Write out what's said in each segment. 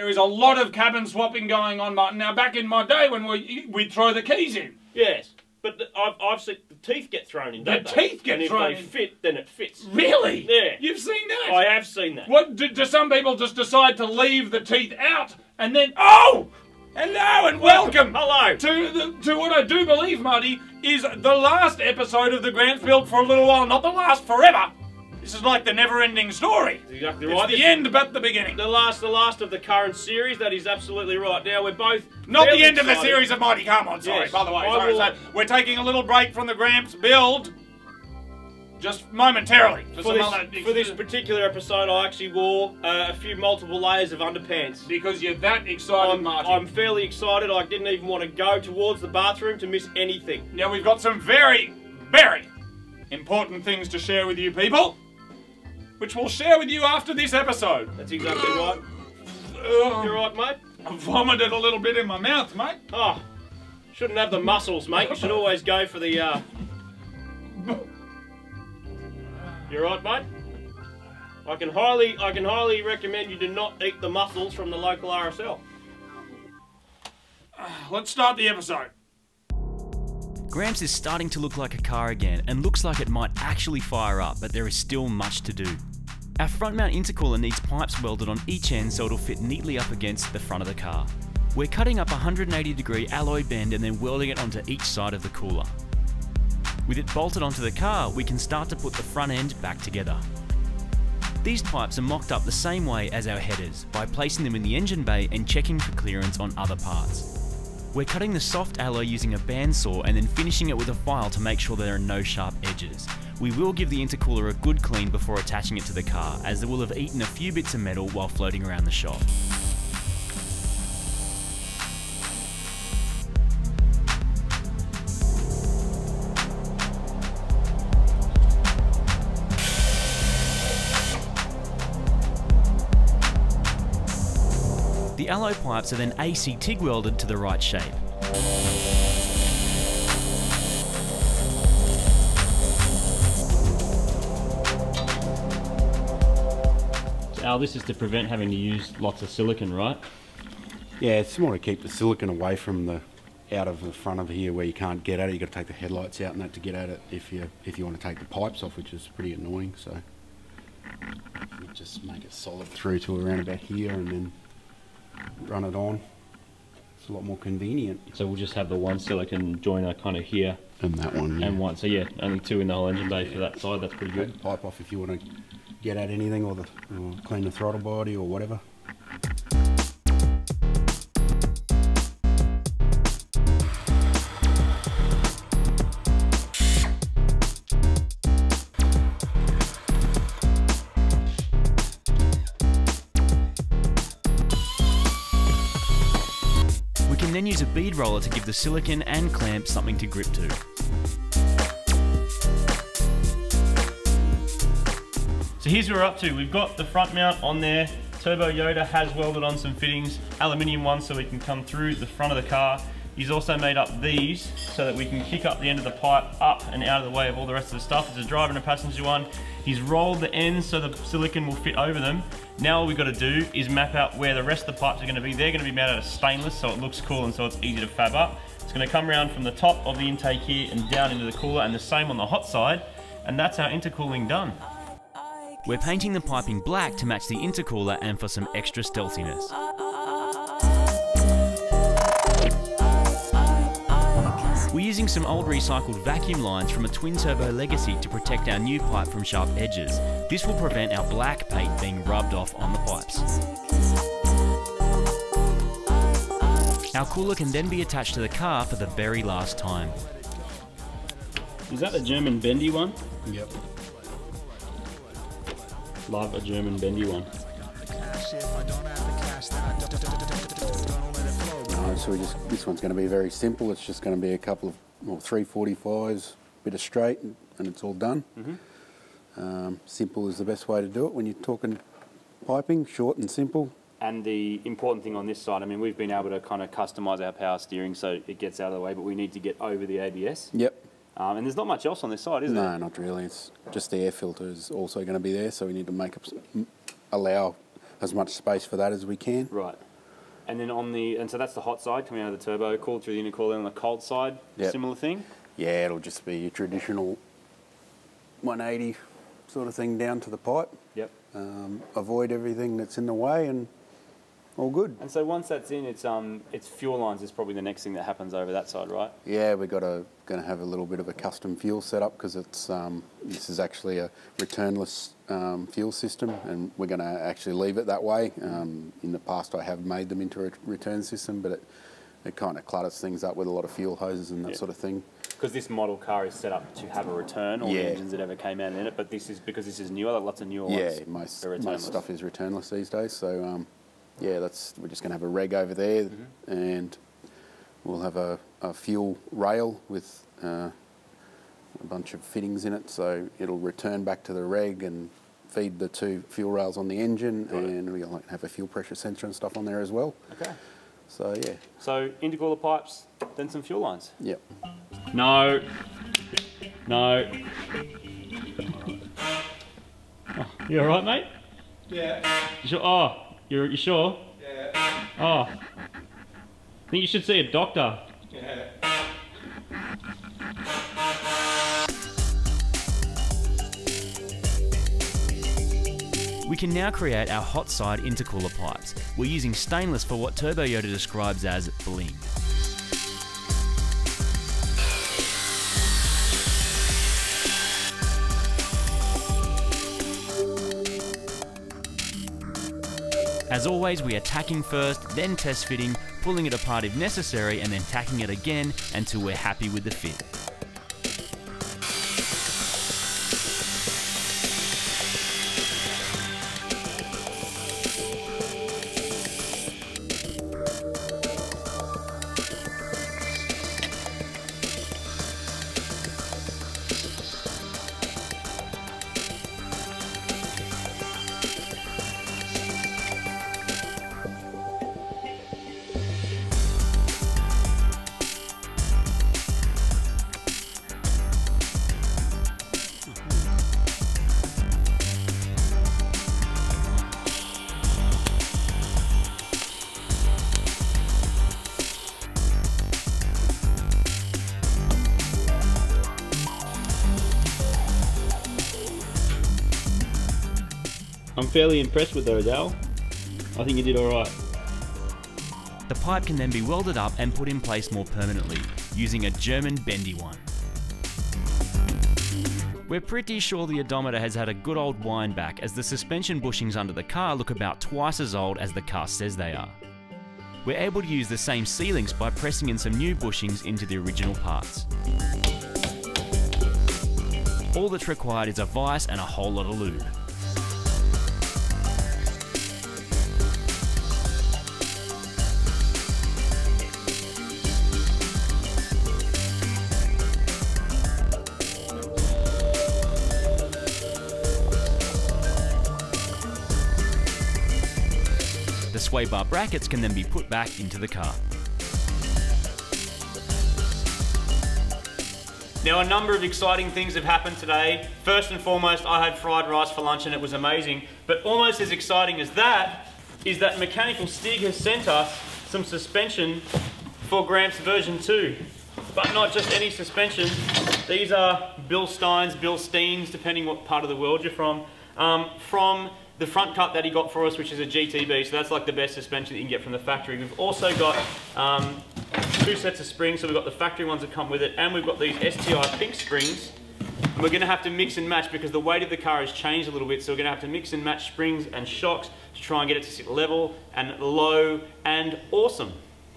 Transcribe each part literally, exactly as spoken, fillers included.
There is a lot of cabin swapping going on, Martin. Now, back in my day when we, we'd throw the keys in. Yes, but the, I've, I've seen the teeth get thrown in, don't The they? teeth get and thrown in? if they fit, then it fits. Really? Yeah. You've seen that? I have seen that. What, do, do some people just decide to leave the teeth out and then... Oh! Hello and welcome, Hello. To, the, to what I do believe, Marty, is the last episode of the Gramps Built for a little while. Not the last forever. This is like the never-ending story. That's exactly it's right. the This end but the beginning. The last, the last of the current series. That is absolutely right. Now we're both Not the end excited. of the series of Mighty Come On, sorry, Yes, by the way. I Sorry, will- so we're taking a little break from the Gramps build, just momentarily. For, For some this, other, for this particular episode, I actually wore uh, a few multiple layers of underpants. Because you're that excited, I'm, Marty. I'm fairly excited. I didn't even want to go towards the bathroom to miss anything. Now we've got some very, very important things to share with you people, which we'll share with you after this episode. That's exactly right. Uh, You right, mate? I vomited a little bit in my mouth, mate. Oh, shouldn't have the muscles, mate. You should always go for the, uh... You right, mate? I can highly, I can highly recommend you do not eat the mussels from the local R S L. Let's start the episode. Gramps is starting to look like a car again and looks like it might actually fire up, but there is still much to do. Our front mount intercooler needs pipes welded on each end so it'll fit neatly up against the front of the car. We're cutting up a one hundred eighty degree alloy bend and then welding it onto each side of the cooler. With it bolted onto the car, we can start to put the front end back together. These pipes are mocked up the same way as our headers, by placing them in the engine bay and checking for clearance on other parts. We're cutting the soft alloy using a bandsaw and then finishing it with a file to make sure there are no sharp edges. We will give the intercooler a good clean before attaching it to the car, as it will have eaten a few bits of metal while floating around the shop. The alloy pipes are then A C TIG welded to the right shape. So Al, this is to prevent having to use lots of silicon, right? Yeah, it's more to keep the silicon away from the out of the front of here where you can't get at it. You've got to take the headlights out and that to get at it if you if you want to take the pipes off, which is pretty annoying. So you just make it solid through to around about here and then run it on. It's a lot more convenient. So we'll just have the one silicon joiner kind of here And that one, yeah. and one. So yeah, only two in the whole engine bay for that side. That's pretty Take good. the pipe off if you want to get at anything or, the, or clean the throttle body or whatever. We can then use a bead roller to give the silicon and clamp something to grip to. So here's where we're up to. We've got the front mount on there. Turbo Yoda has welded on some fittings, aluminium ones so we can come through the front of the car. He's also made up these so that we can kick up the end of the pipe up and out of the way of all the rest of the stuff. There's a driver and a passenger one. He's rolled the ends so the silicon will fit over them. Now all we've got to do is map out where the rest of the pipes are going to be. They're going to be made out of stainless so it looks cool and so it's easy to fab up. It's going to come around from the top of the intake here and down into the cooler, and the same on the hot side, and that's our intercooling done. We're painting the piping black to match the intercooler and for some extra stealthiness. We're using some old recycled vacuum lines from a twin turbo Legacy to protect our new pipe from sharp edges. This will prevent our black paint being rubbed off on the pipes. Our cooler can then be attached to the car for the very last time. Is that the German bendy one? Yep. Love a German bendy one. No, so we just this one's going to be very simple. It's just going to be a couple of well, three forty-fives, bit of straight, and, and it's all done. Mm-hmm. um, simple is the best way to do it when you're talking piping, short and simple. And the important thing on this side, I mean, we've been able to kind of customise our power steering so it gets out of the way, but we need to get over the A B S. Yep. Um, and there's not much else on this side, is there? No, not really. It's just the air filter is also going to be there, so we need to make up, allow as much space for that as we can. Right. And then on the, and so that's the hot side coming out of the turbo, cooled through the intercooler. On the cold side, Yep. similar thing? Yeah, it'll just be your traditional one eighty sort of thing down to the pipe. Yep. Um, avoid everything that's in the way and all good. And so once that's in, it's um, it's fuel lines is probably the next thing that happens over that side, right? Yeah, we're got a going to have a little bit of a custom fuel setup because it's um, this is actually a returnless um, fuel system, and we're going to actually leave it that way. Um, in the past, I have made them into a return system, but it it kind of clutters things up with a lot of fuel hoses and that Yeah. sort of thing. Because this model car is set up to have a return, all Yeah. the engines that ever came out in it, but this is, because this is newer, like lots of newer Yeah, ones. most they're most returnless. stuff is returnless these days. So um, yeah, that's we're just going to have a reg over there, Mm-hmm. and we'll have a, a fuel rail with uh, a bunch of fittings in it, so it'll return back to the reg and feed the two fuel rails on the engine, Got it. and we'll have a fuel pressure sensor and stuff on there as well. Okay. So yeah, So intercooler pipes, then some fuel lines. yep. No. No. Oh, you all right, mate? Yeah. You sure? Oh, you're you sure? Yeah. Oh, I think you should see a doctor. Yeah. We can now create our hot side intercooler pipes. We're using stainless for what Turbo Yoda describes as bling. As always, we are tacking first, then test fitting, pulling it apart if necessary, and then tacking it again until we're happy with the fit. I'm fairly impressed with those, Al. I think you did all right. The pipe can then be welded up and put in place more permanently, using a German bendy one. We're pretty sure the odometer has had a good old wind back, as the suspension bushings under the car look about twice as old as the car says they are. We're able to use the same sealings by pressing in some new bushings into the original parts. All that's required is a vise and a whole lot of lube. The sway bar brackets can then be put back into the car. Now, a number of exciting things have happened today. First and foremost, I had fried rice for lunch and it was amazing. But almost as exciting as that is that Mechanical Stig has sent us some suspension for Gramps version two. But not just any suspension. These are Bill Steins, Bill Steens, depending what part of the world you're from, um, from the front cut that he got for us, which is a G T B, so that's like the best suspension that you can get from the factory. We've also got um, two sets of springs, so we've got the factory ones that come with it, and we've got these S T I pink springs. And we're going to have to mix and match because the weight of the car has changed a little bit, so we're going to have to mix and match springs and shocks to try and get it to sit level and low and awesome.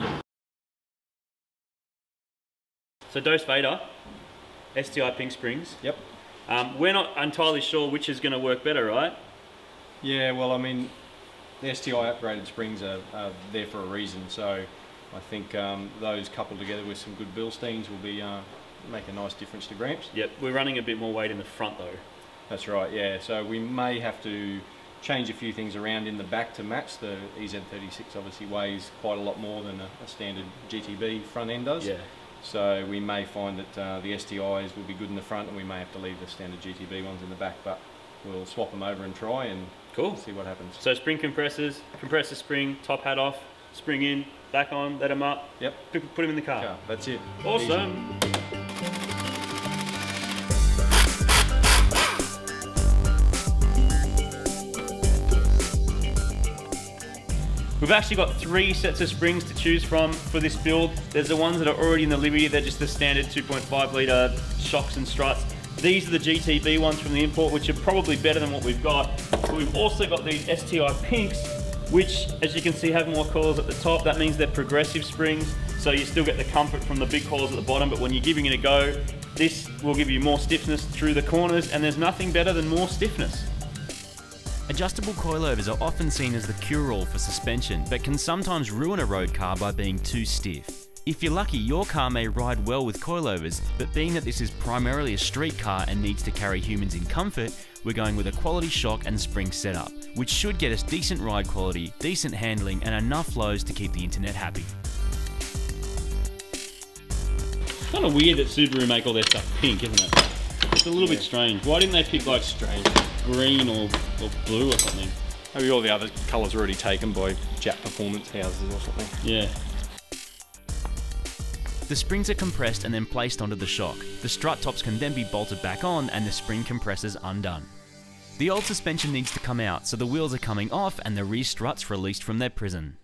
So Dose Vader, S T I pink springs. Yep. Um, we're not entirely sure which is going to work better, right? Yeah, well, I mean, the S T I upgraded springs are, are there for a reason, so I think um, those coupled together with some good Bilsteins will be uh, make a nice difference to Gramps. Yep, we're running a bit more weight in the front though. That's right, yeah. So we may have to change a few things around in the back to match. The E Z thirty-six obviously weighs quite a lot more than a, a standard G T B front end does. Yeah. So we may find that uh, the S T Is will be good in the front and we may have to leave the standard G T B ones in the back, but we'll swap them over and try and Cool. see what happens. So spring compressors, compressor spring, top hat off, spring in, back on, let them up. Yep. Put, put them in the car. Yeah, that's it. Awesome. Easy. We've actually got three sets of springs to choose from for this build. There's the ones that are already in the Liberty, they're just the standard two point five litre shocks and struts. These are the G T B ones from the import, which are probably better than what we've got. But we've also got these S T I pinks, which, as you can see, have more coils at the top. That means they're progressive springs, so you still get the comfort from the big coils at the bottom, but when you're giving it a go, this will give you more stiffness through the corners, and there's nothing better than more stiffness. Adjustable coilovers are often seen as the cure-all for suspension, but can sometimes ruin a road car by being too stiff. If you're lucky, your car may ride well with coilovers, but being that this is primarily a street car and needs to carry humans in comfort, we're going with a quality shock and spring setup, which should get us decent ride quality, decent handling, and enough lows to keep the internet happy. It's kind of weird that Subaru make all their stuff pink, isn't it? It's a little yeah. bit strange. Why didn't they pick like strange green or, or blue or something? Maybe all the other colours were already taken by Jap Performance houses or something. Yeah. The springs are compressed and then placed onto the shock. The strut tops can then be bolted back on and the spring compressors undone. The old suspension needs to come out, so the wheels are coming off and the rear struts released from their prison.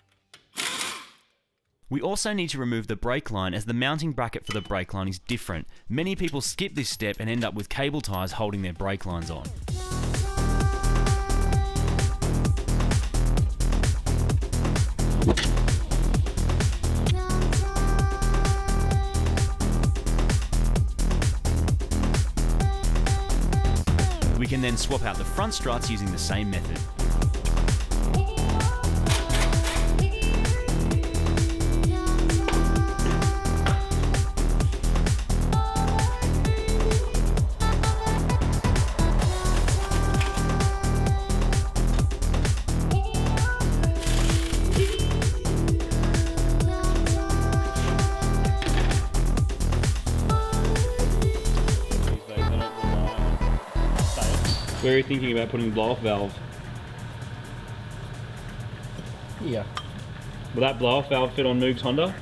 We also need to remove the brake line, as the mounting bracket for the brake line is different. Many people skip this step and end up with cable ties holding their brake lines on. We can then swap out the front struts using the same method. Where are you thinking about putting the blow-off valve? Yeah. Will that blow-off valve fit on Moog's Honda?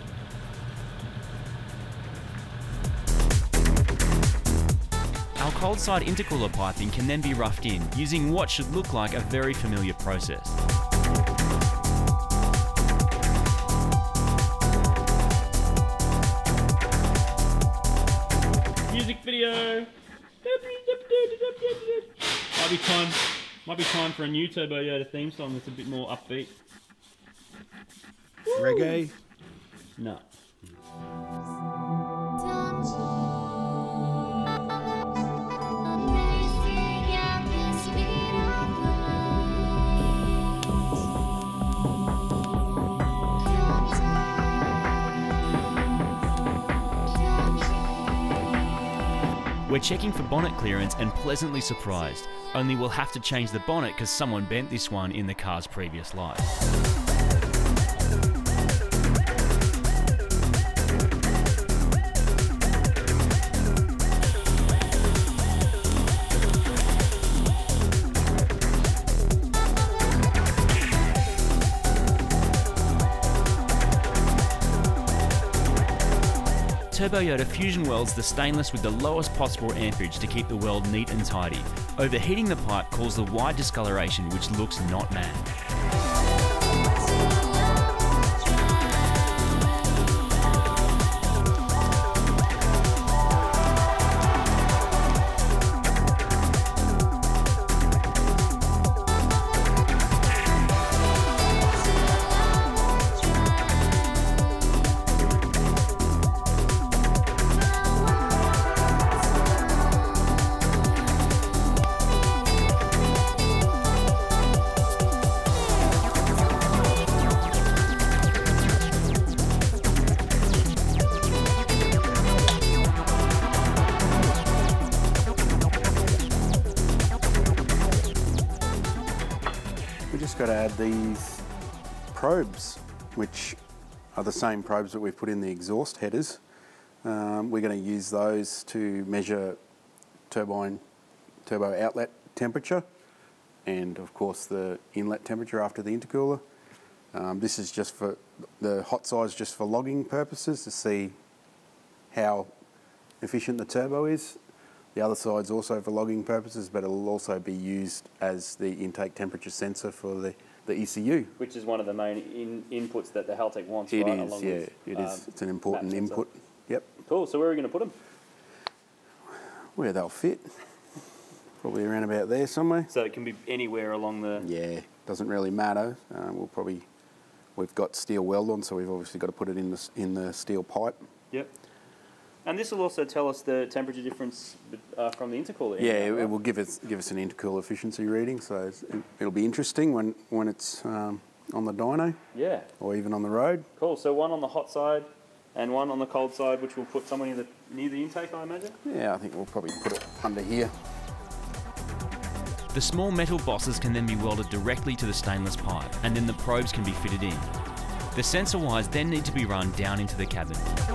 Our cold side intercooler piping can then be roughed in, using what should look like a very familiar process. Music video! Might be time, might be time for a new Turbo Yoda theme song that's a bit more upbeat. Reggae? No. We're checking for bonnet clearance and pleasantly surprised, only we'll have to change the bonnet because someone bent this one in the car's previous life. Turbo Yoda fusion welds the stainless with the lowest possible amperage to keep the weld neat and tidy. Overheating the pipe causes the wide discoloration, which looks not matte. Got to add these probes, which are the same probes that we've put in the exhaust headers. Um, we're going to use those to measure turbine turbo outlet temperature and of course the inlet temperature after the intercooler. Um, this is just for, the hot side's just for logging purposes to see how efficient the turbo is. The other side's also for logging purposes, but it'll also be used as the intake temperature sensor for the, the E C U. Which is one of the main in, inputs that the Haltech wants, It right? is, Along yeah, with, it um, is. It's an important map sensor. input. Yep. Cool, so where are we going to put them? Where they'll fit. Probably around about there somewhere. So it can be anywhere along the... Yeah, doesn't really matter. Um, we'll probably, we've got steel weld on, so we've obviously got to put it in the, in the steel pipe. Yep. And this will also tell us the temperature difference uh, from the intercooler. Yeah, area, it, right? it will give us give us an intercooler efficiency reading, so it's, it, it'll be interesting when when it's um, on the dyno. Yeah. Or even on the road. Cool. So one on the hot side and one on the cold side, which we'll put somewhere near the, near the intake, I imagine? Yeah, I think we'll probably put it under here. The small metal bosses can then be welded directly to the stainless pipe, and then the probes can be fitted in. The sensor wires then need to be run down into the cabin.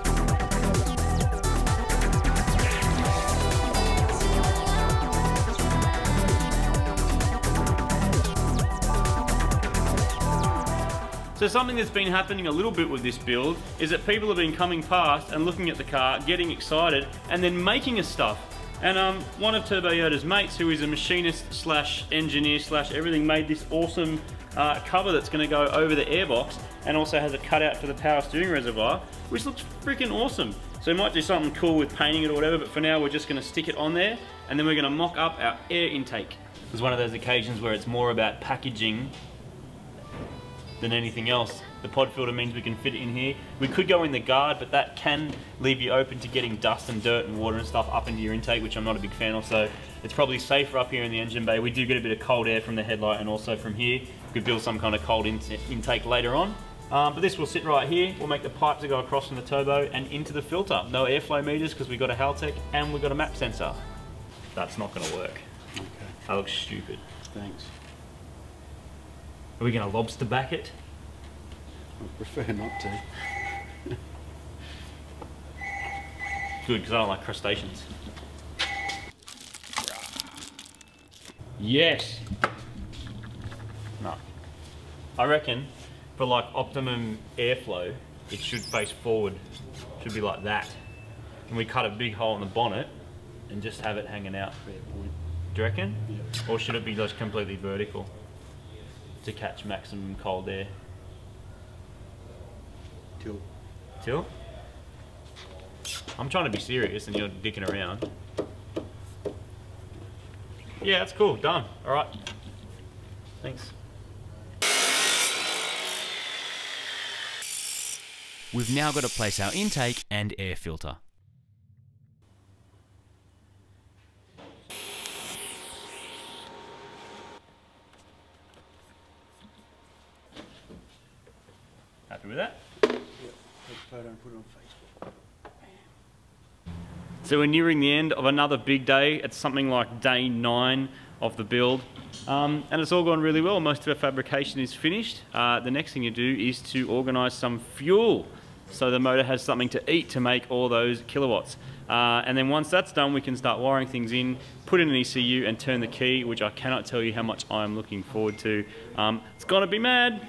So something that's been happening a little bit with this build is that people have been coming past and looking at the car, getting excited, and then making us stuff. And um, one of Turbo Yoda's mates, who is a machinist slash engineer slash everything, made this awesome uh, cover that's going to go over the airbox, and also has a cutout for the power steering reservoir, which looks freaking awesome. So we might do something cool with painting it or whatever, but for now we're just going to stick it on there, and then we're going to mock up our air intake. It's one of those occasions where it's more about packaging than anything else. The pod filter means we can fit it in here. We could go in the guard, but that can leave you open to getting dust and dirt and water and stuff up into your intake, which I'm not a big fan of, so it's probably safer up here in the engine bay. We do get a bit of cold air from the headlight and also from here. We could build some kind of cold in intake later on. Um, but this will sit right here. We'll make the pipe to go across from the turbo and into the filter. No airflow meters because we've got a Haltech and we've got a map sensor. That's not going to work. Okay. That looks stupid. Thanks. Are we going to lobster back it? I prefer not to. Good, because I don't like crustaceans. Yes. No. I reckon for like optimum airflow, it should face forward. Should be like that. And we cut a big hole in the bonnet and just have it hanging out. Fair point. Do you reckon? Yeah. Or should it be just completely vertical to catch maximum cold air? Tilt. Tilt? I'm trying to be serious and you're dicking around. Yeah, that's cool. Done. All right. Thanks. We've now got to place our intake and air filter. Happy with that? Photo and put it on Facebook. So we're nearing the end of another big day. It's something like day nine of the build. Um, and it's all gone really well. Most of our fabrication is finished. Uh, the next thing you do is to organise some fuel so the motor has something to eat to make all those kilowatts. Uh, and then once that's done, we can start wiring things in, put in an E C U and turn the key, which I cannot tell you how much I'm looking forward to. Um, it's gonna be mad.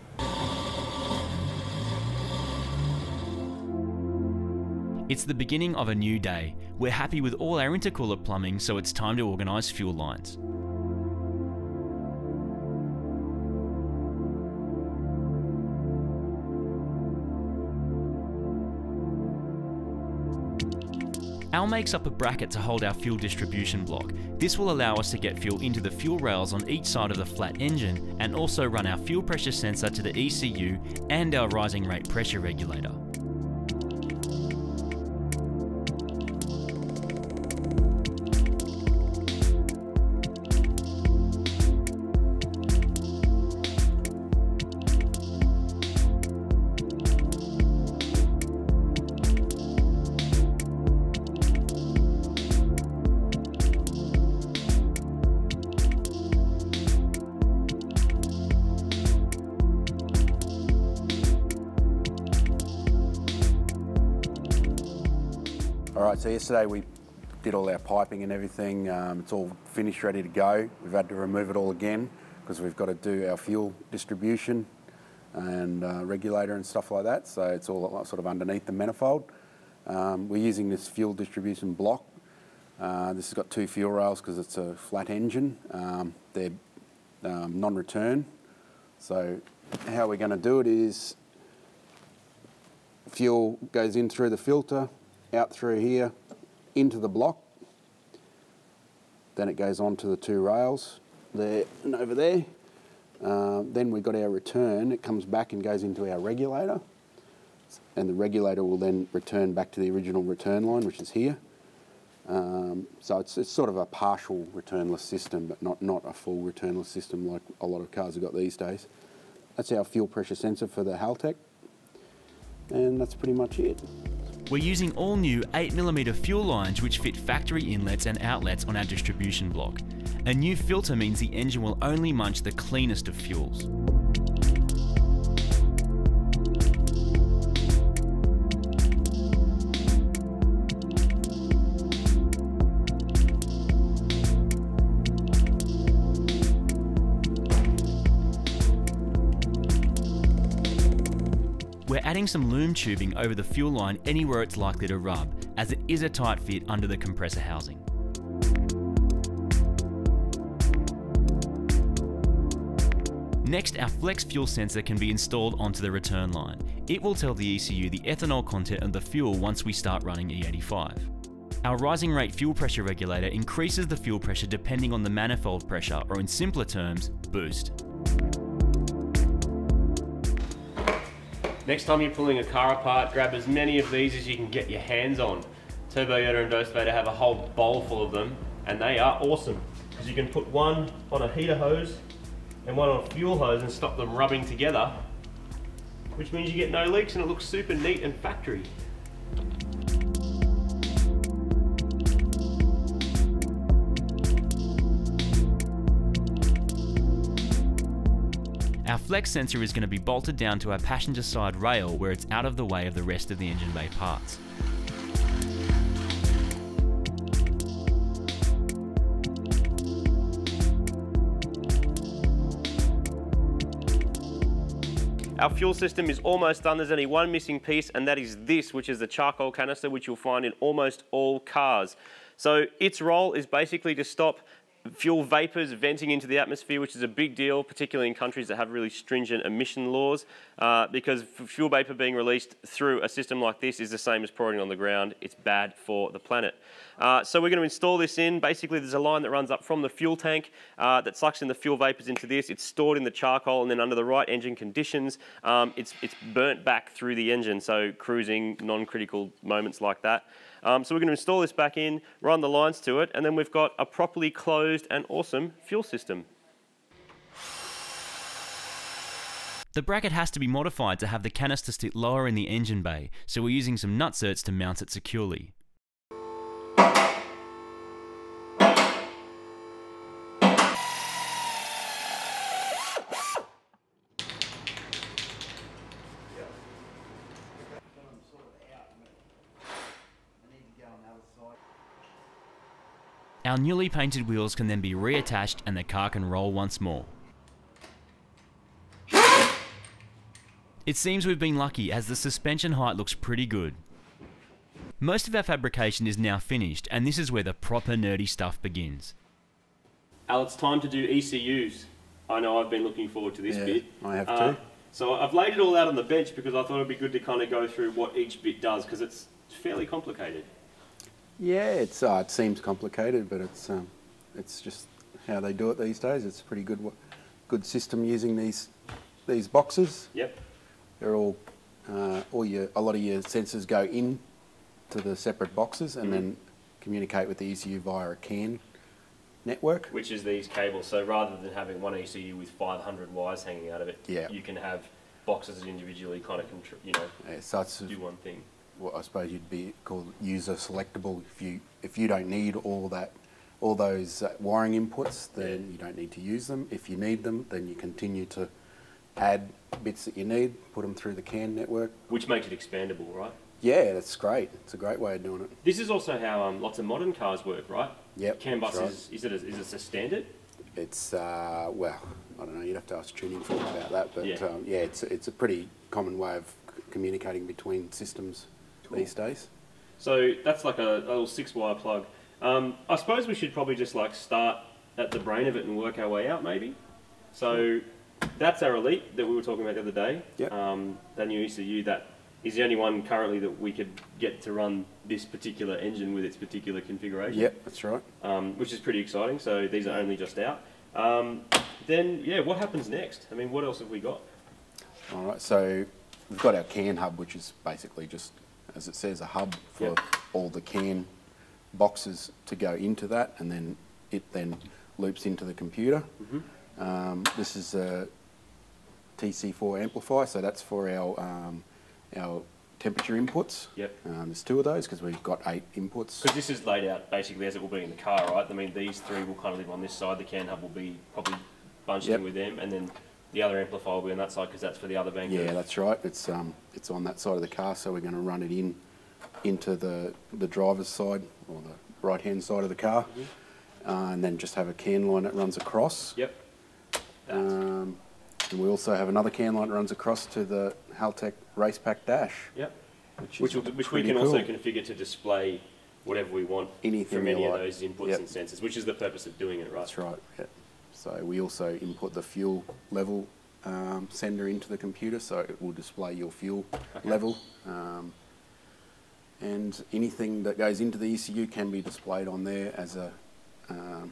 It's the beginning of a new day. We're happy with all our intercooler plumbing, so it's time to organise fuel lines. Al makes up a bracket to hold our fuel distribution block. This will allow us to get fuel into the fuel rails on each side of the flat engine and also run our fuel pressure sensor to the E C U and our rising rate pressure regulator. Alright, so yesterday we did all our piping and everything. Um, it's all finished, ready to go. We've had to remove it all again because we've got to do our fuel distribution and uh, regulator and stuff like that. So it's all sort of underneath the manifold. Um, we're using this fuel distribution block. Uh, this has got two fuel rails because it's a flat engine. Um, they're um, non-return. So how we're going to do it is fuel goes in through the filter, out through here, into the block. Then it goes onto the two rails there and over there. Uh, then we've got our return. It comes back and goes into our regulator. And the regulator will then return back to the original return line, which is here. Um, so it's, it's sort of a partial returnless system, but not, not a full returnless system like a lot of cars have got these days. That's our fuel pressure sensor for the Haltech. And that's pretty much it. We're using all new eight millimeter fuel lines which fit factory inlets and outlets on our distribution block. A new filter means the engine will only munch the cleanest of fuels. We're adding some loom tubing over the fuel line anywhere it's likely to rub, as it is a tight fit under the compressor housing. Next, our flex fuel sensor can be installed onto the return line. It will tell the E C U the ethanol content of the fuel once we start running E eighty-five. Our rising rate fuel pressure regulator increases the fuel pressure depending on the manifold pressure, or in simpler terms, boost. Next time you're pulling a car apart, grab as many of these as you can get your hands on. Turbo Yoda and Dosvator have a whole bowl full of them, and they are awesome because you can put one on a heater hose and one on a fuel hose and stop them rubbing together, which means you get no leaks and it looks super neat and factory. Our flex sensor is going to be bolted down to our passenger side rail where it's out of the way of the rest of the engine bay parts. Our fuel system is almost done. There's only one missing piece, and that is this, which is the charcoal canister, which you'll find in almost all cars. So its role is basically to stop fuel vapours venting into the atmosphere, which is a big deal, particularly in countries that have really stringent emission laws, uh, because fuel vapour being released through a system like this is the same as pouring it on the ground. It's bad for the planet. Uh, so we're going to install this in. Basically, there's a line that runs up from the fuel tank uh, that sucks in the fuel vapours into this. It's stored in the charcoal, and then under the right engine conditions, um, it's, it's burnt back through the engine, so cruising, non-critical moments like that. Um, so we're going to install this back in, run the lines to it, and then we've got a properly closed and awesome fuel system. The bracket has to be modified to have the canister sit lower in the engine bay, so we're using some nutserts to mount it securely. Our newly painted wheels can then be reattached and the car can roll once more. It seems we've been lucky as the suspension height looks pretty good. Most of our fabrication is now finished, and this is where the proper nerdy stuff begins. Al, it's time to do E C Us. I know I've been looking forward to this Yeah, bit. I have Uh, too. So I've laid it all out on the bench because I thought it'd be good to kind of go through what each bit does, because it's fairly complicated. Yeah, it's uh, it seems complicated, but it's um, it's just how they do it these days. It's a pretty good good system using these these boxes. Yep. They're all uh, all your a lot of your sensors go in to the separate boxes and mm-hmm. then communicate with the E C U via a CAN network. Which is these cables. So rather than having one E C U with five hundred wires hanging out of it, yeah. you can have boxes individually kind of contr you know yeah, so it's do one thing. What I suppose you'd be called user selectable. If you if you don't need all that, all those uh, wiring inputs, then yeah. you don't need to use them. If you need them, then you continue to add bits that you need, put them through the CAN network. Which makes it expandable, right? Yeah, that's great. It's a great way of doing it. This is also how um, lots of modern cars work, right? Yep. CAN bus right. is is it a, is it a standard? It's, uh, well, I don't know, you'd have to ask tuning for about that, but Yeah. um, yeah, it's, it's a pretty common way of c- communicating between systems Cool. these days. So that's like a, a little six wire plug. Um, I suppose we should probably just like start at the brain of it and work our way out maybe. So that's our Elite that we were talking about the other day. Yep. Um, that new E C U that is the only one currently that we could get to run this particular engine with its particular configuration. Yep, that's right. Um, which is pretty exciting. So these are only just out. Um, then yeah, what happens next? I mean, what else have we got? All right, so we've got our CAN hub, which is basically just, as it says, a hub for Yep. all the CAN boxes to go into that, and then it then loops into the computer. Mm-hmm. Um, this is a T C four amplifier, so that's for our um, our temperature inputs. Yep. Um, there's two of those because we've got eight inputs. Because this is laid out basically as it will be in the car, right? I mean, these three will kind of live on this side. The CAN hub will be probably bunched Yep. in with them, and then the other amplifier will be on that side because that's for the other bank. Yeah, that's right. It's um, it's on that side of the car, so we're going to run it in into the the driver's side or the right hand side of the car, Mm-hmm. uh, and then just have a CAN line that runs across. Yep. Um, and we also have another CAN line that runs across to the Haltech Race Pack Dash. Yep. Which, Which, is will, which we pretty can cool. also configure to display whatever we want Anything from we any of like. those inputs Yep. and sensors, which is the purpose of doing it, right? That's right. Yeah. So we also input the fuel level um, sender into the computer, so it will display your fuel Okay. level. Um, and anything that goes into the E C U can be displayed on there as a um,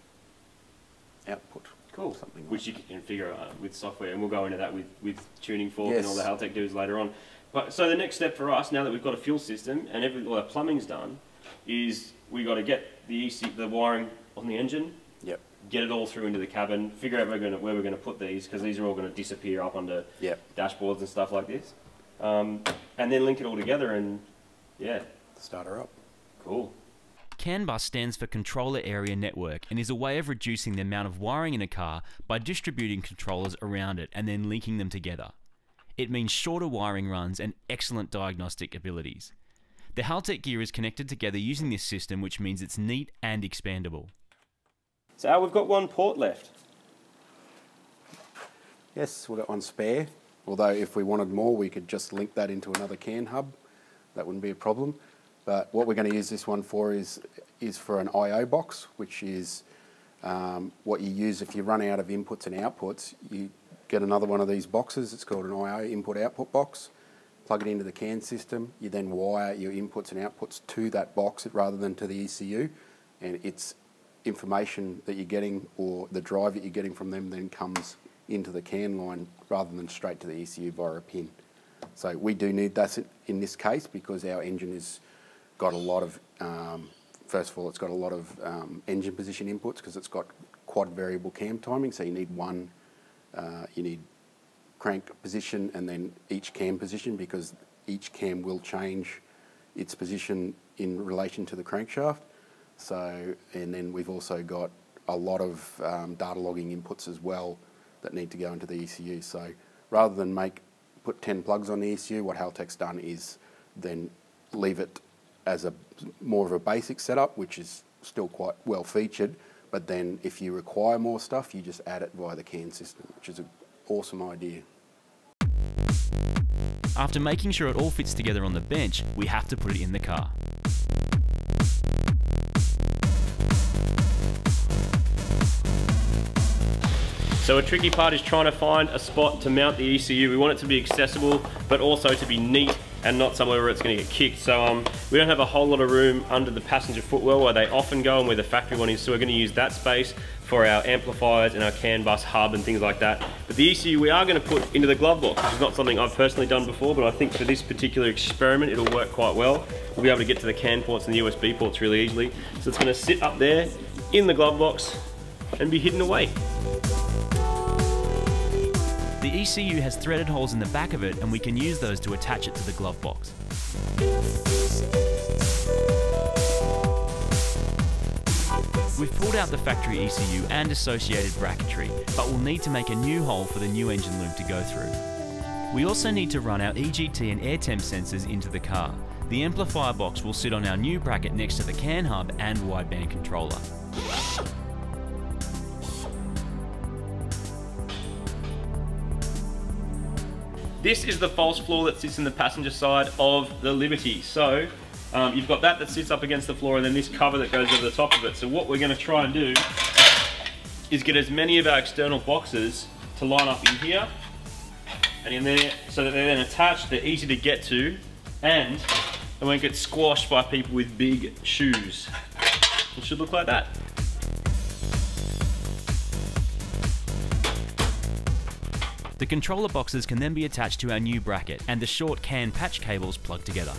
output. Cool. Something like Which you can configure uh, with software, and we'll go into that with, with tuning fork Yes. and all the Haltech dudes later on. But so the next step for us, now that we've got a fuel system and every, all our plumbing's done, is we got to get the E C, the wiring on the engine, Yep. get it all through into the cabin, figure out where we're going to, where we're going to put these, because these are all going to disappear up onto Yep. dashboards and stuff like this, um, and then link it all together, and yeah, Start her up. cool. CAN bus stands for Controller Area Network and is a way of reducing the amount of wiring in a car by distributing controllers around it and then linking them together. It means shorter wiring runs and excellent diagnostic abilities. The Haltech gear is connected together using this system, which means it's neat and expandable. So Al, we've got one port left. Yes, we've got one spare. Although if we wanted more, we could just link that into another CAN hub. That wouldn't be a problem. But what we're going to use this one for is, is for an I O box, which is um, what you use if you run out of inputs and outputs. You get another one of these boxes. It's called an I O input-output box. Plug it into the CAN system. You then wire your inputs and outputs to that box rather than to the E C U. And it's information that you're getting, or the drive that you're getting from them, then comes into the CAN line rather than straight to the E C U via a pin. So we do need that in this case because our engine has got a lot of, um, first of all, it's got a lot of um, engine position inputs because it's got quad variable cam timing. So you need one, uh, you need crank position and then each cam position, because each cam will change its position in relation to the crankshaft. So, and then we've also got a lot of um, data logging inputs as well that need to go into the E C U. So rather than make put ten plugs on the E C U, what Haltech's done is then leave it as a more of a basic setup, which is still quite well featured, but then if you require more stuff, you just add it via the CAN system, which is an awesome idea. After making sure it all fits together on the bench, we have to put it in the car. So a tricky part is trying to find a spot to mount the E C U. We want it to be accessible, but also to be neat and not somewhere where it's going to get kicked. So um, we don't have a whole lot of room under the passenger footwell where they often go and where the factory one is. So we're going to use that space for our amplifiers and our CAN bus hub and things like that. But the E C U we are going to put into the glove box, which is not something I've personally done before, but I think for this particular experiment, it'll work quite well. We'll be able to get to the CAN ports and the U S B ports really easily. So it's going to sit up there in the glove box and be hidden away. The E C U has threaded holes in the back of it, and we can use those to attach it to the glove box. We've pulled out the factory E C U and associated bracketry, but we'll need to make a new hole for the new engine loop to go through. We also need to run our E G T and air temp sensors into the car. The amplifier box will sit on our new bracket next to the CAN hub and wideband controller. This is the false floor that sits in the passenger side of the Liberty. So um, you've got that that sits up against the floor, and then this cover that goes over the top of it. So what we're going to try and do is get as many of our external boxes to line up in here and in there, so that they're then attached, they're easy to get to, and they won't get squashed by people with big shoes. It should look like that. The controller boxes can then be attached to our new bracket and the short CAN patch cables plugged together.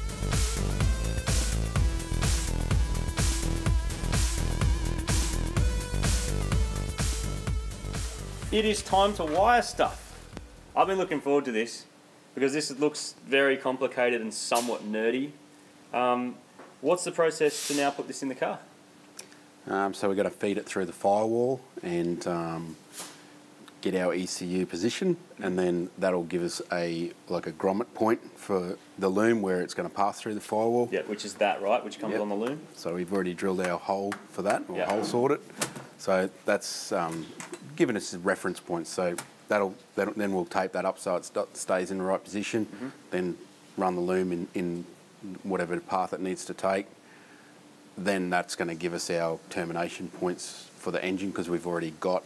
It is time to wire stuff. I've been looking forward to this because this looks very complicated and somewhat nerdy. Um, what's the process to now put this in the car? Um, so we've got to feed it through the firewall and um, get our E C U position, and then that'll give us a like a grommet point for the loom where it's going to pass through the firewall. Yeah, which is that, right? Which comes Yep. on the loom. So we've already drilled our hole for that, or Yep. hole sawed it. So that's um, given us a reference point. So that'll, that'll then we'll tape that up so it st stays in the right position. Mm-hmm. Then run the loom in, in whatever path it needs to take. Then that's going to give us our termination points for the engine because we've already got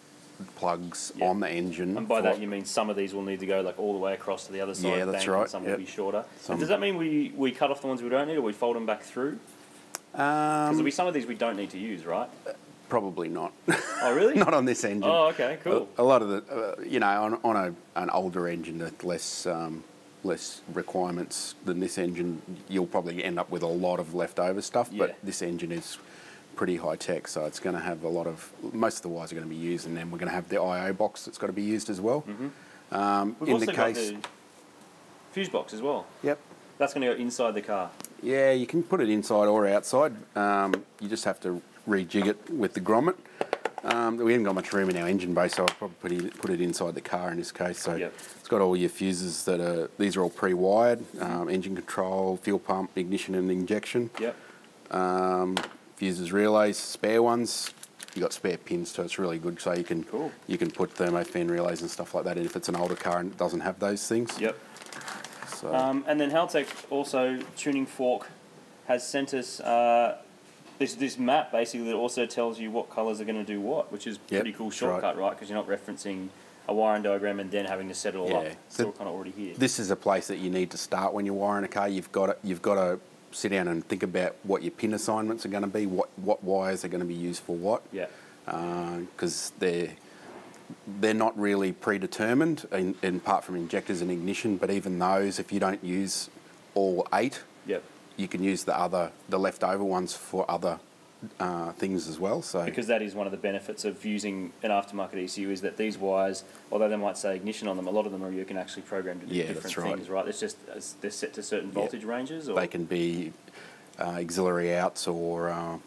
plugs Yep. on the engine. And by that you mean some of these will need to go like all the way across to the other side Yeah, of the that's bank, right. and some Yep. will be shorter. Some- And does that mean we, we cut off the ones we don't need, or we fold them back through? Because Um, there'll be some of these we don't need to use, right? Probably not. Oh, really? Not on this engine. Oh, okay, cool. A, a lot of the, uh, you know, on, on a, an older engine with less um, less requirements than this engine, you'll probably end up with a lot of leftover stuff. Yeah. But this engine is pretty high tech, so it's going to have a lot of. Most of the wires are going to be used, and then we're going to have the I O box that's got to be used as well. Mm-hmm. um, We've in also the got case, the fuse box as well. yep. That's going to go inside the car. Yeah, you can put it inside or outside. Um, you just have to rejig it with the grommet. Um, we haven't got much room in our engine bay, so I'll probably put it, put it inside the car in this case. So Yep. it's got all your fuses that are, these are all pre-wired, um, engine control, fuel pump, ignition and injection. Yep. Um, fuses, relays, spare ones. You got spare pins, so it's really good. So you can Cool. you can put thermofan relays and stuff like that in if it's an older car and it doesn't have those things. Yep. So Um, and then Haltech also, Tuning Fork, has sent us uh, this this map basically that also tells you what colours are going to do what, which is Yep, pretty cool that's right. shortcut, right? Because you're not referencing a wiring diagram and then having to set it all Yeah. up. It's So all kind of already here. this is a place that you need to start when you're wiring a car. You've got to, you've got to sit down and think about what your pin assignments are going to be, what what wires are going to be used for what. Yeah. Because they're they're not really predetermined, in, in apart from injectors and ignition. But even those, if you don't use all eight, Yep. you can use the other the leftover ones for other uh, things as well. So Because that is one of the benefits of using an aftermarket E C U is that these wires, although they might say ignition on them, a lot of them are you can actually program to do Yeah, different that's right. things, right? It's just it's- they're set to certain voltage ranges, or they can be uh, auxiliary outs or. Uh,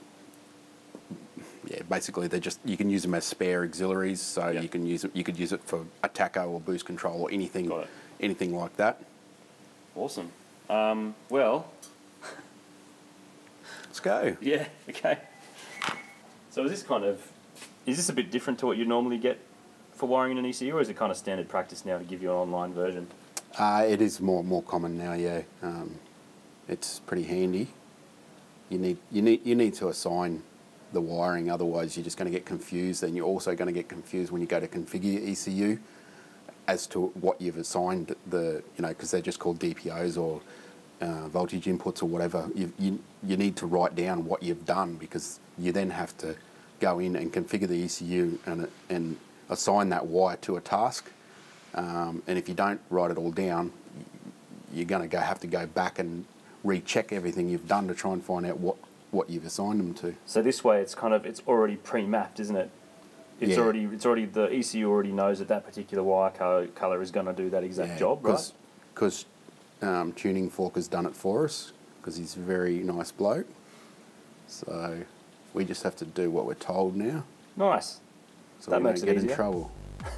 Yeah, basically they just you can use them as spare auxiliaries, so Yep. you can use it. You could use it for a tacho or boost control or anything, Got it. anything like that. Awesome. Um, well, Let's go. yeah, okay. So is this kind of, is this a bit different to what you normally get for wiring in an E C U, or is it kind of standard practice now to give you an online version? Uh, it is more more common now. Yeah, um, it's pretty handy. You need you need you need to assign the wiring, otherwise you're just going to get confused, and you're also going to get confused when you go to configure your E C U as to what you've assigned the, you know, because they're just called D P Os or uh, voltage inputs or whatever. You, you, you need to write down what you've done, because you then have to go in and configure the E C U and, and assign that wire to a task. Um, and if you don't write it all down, you're going to go have to go back and recheck everything you've done to try and find out what what you've assigned them to. So this way, it's kind of it's already pre-mapped, isn't it? It's Yeah. already it's already the E C U already knows that that particular wire co color is going to do that exact job, right? Because um, Tuning Fork has done it for us, because he's a very nice bloke. So we just have to do what we're told now, Nice. so That we makes don't it get in easier. trouble.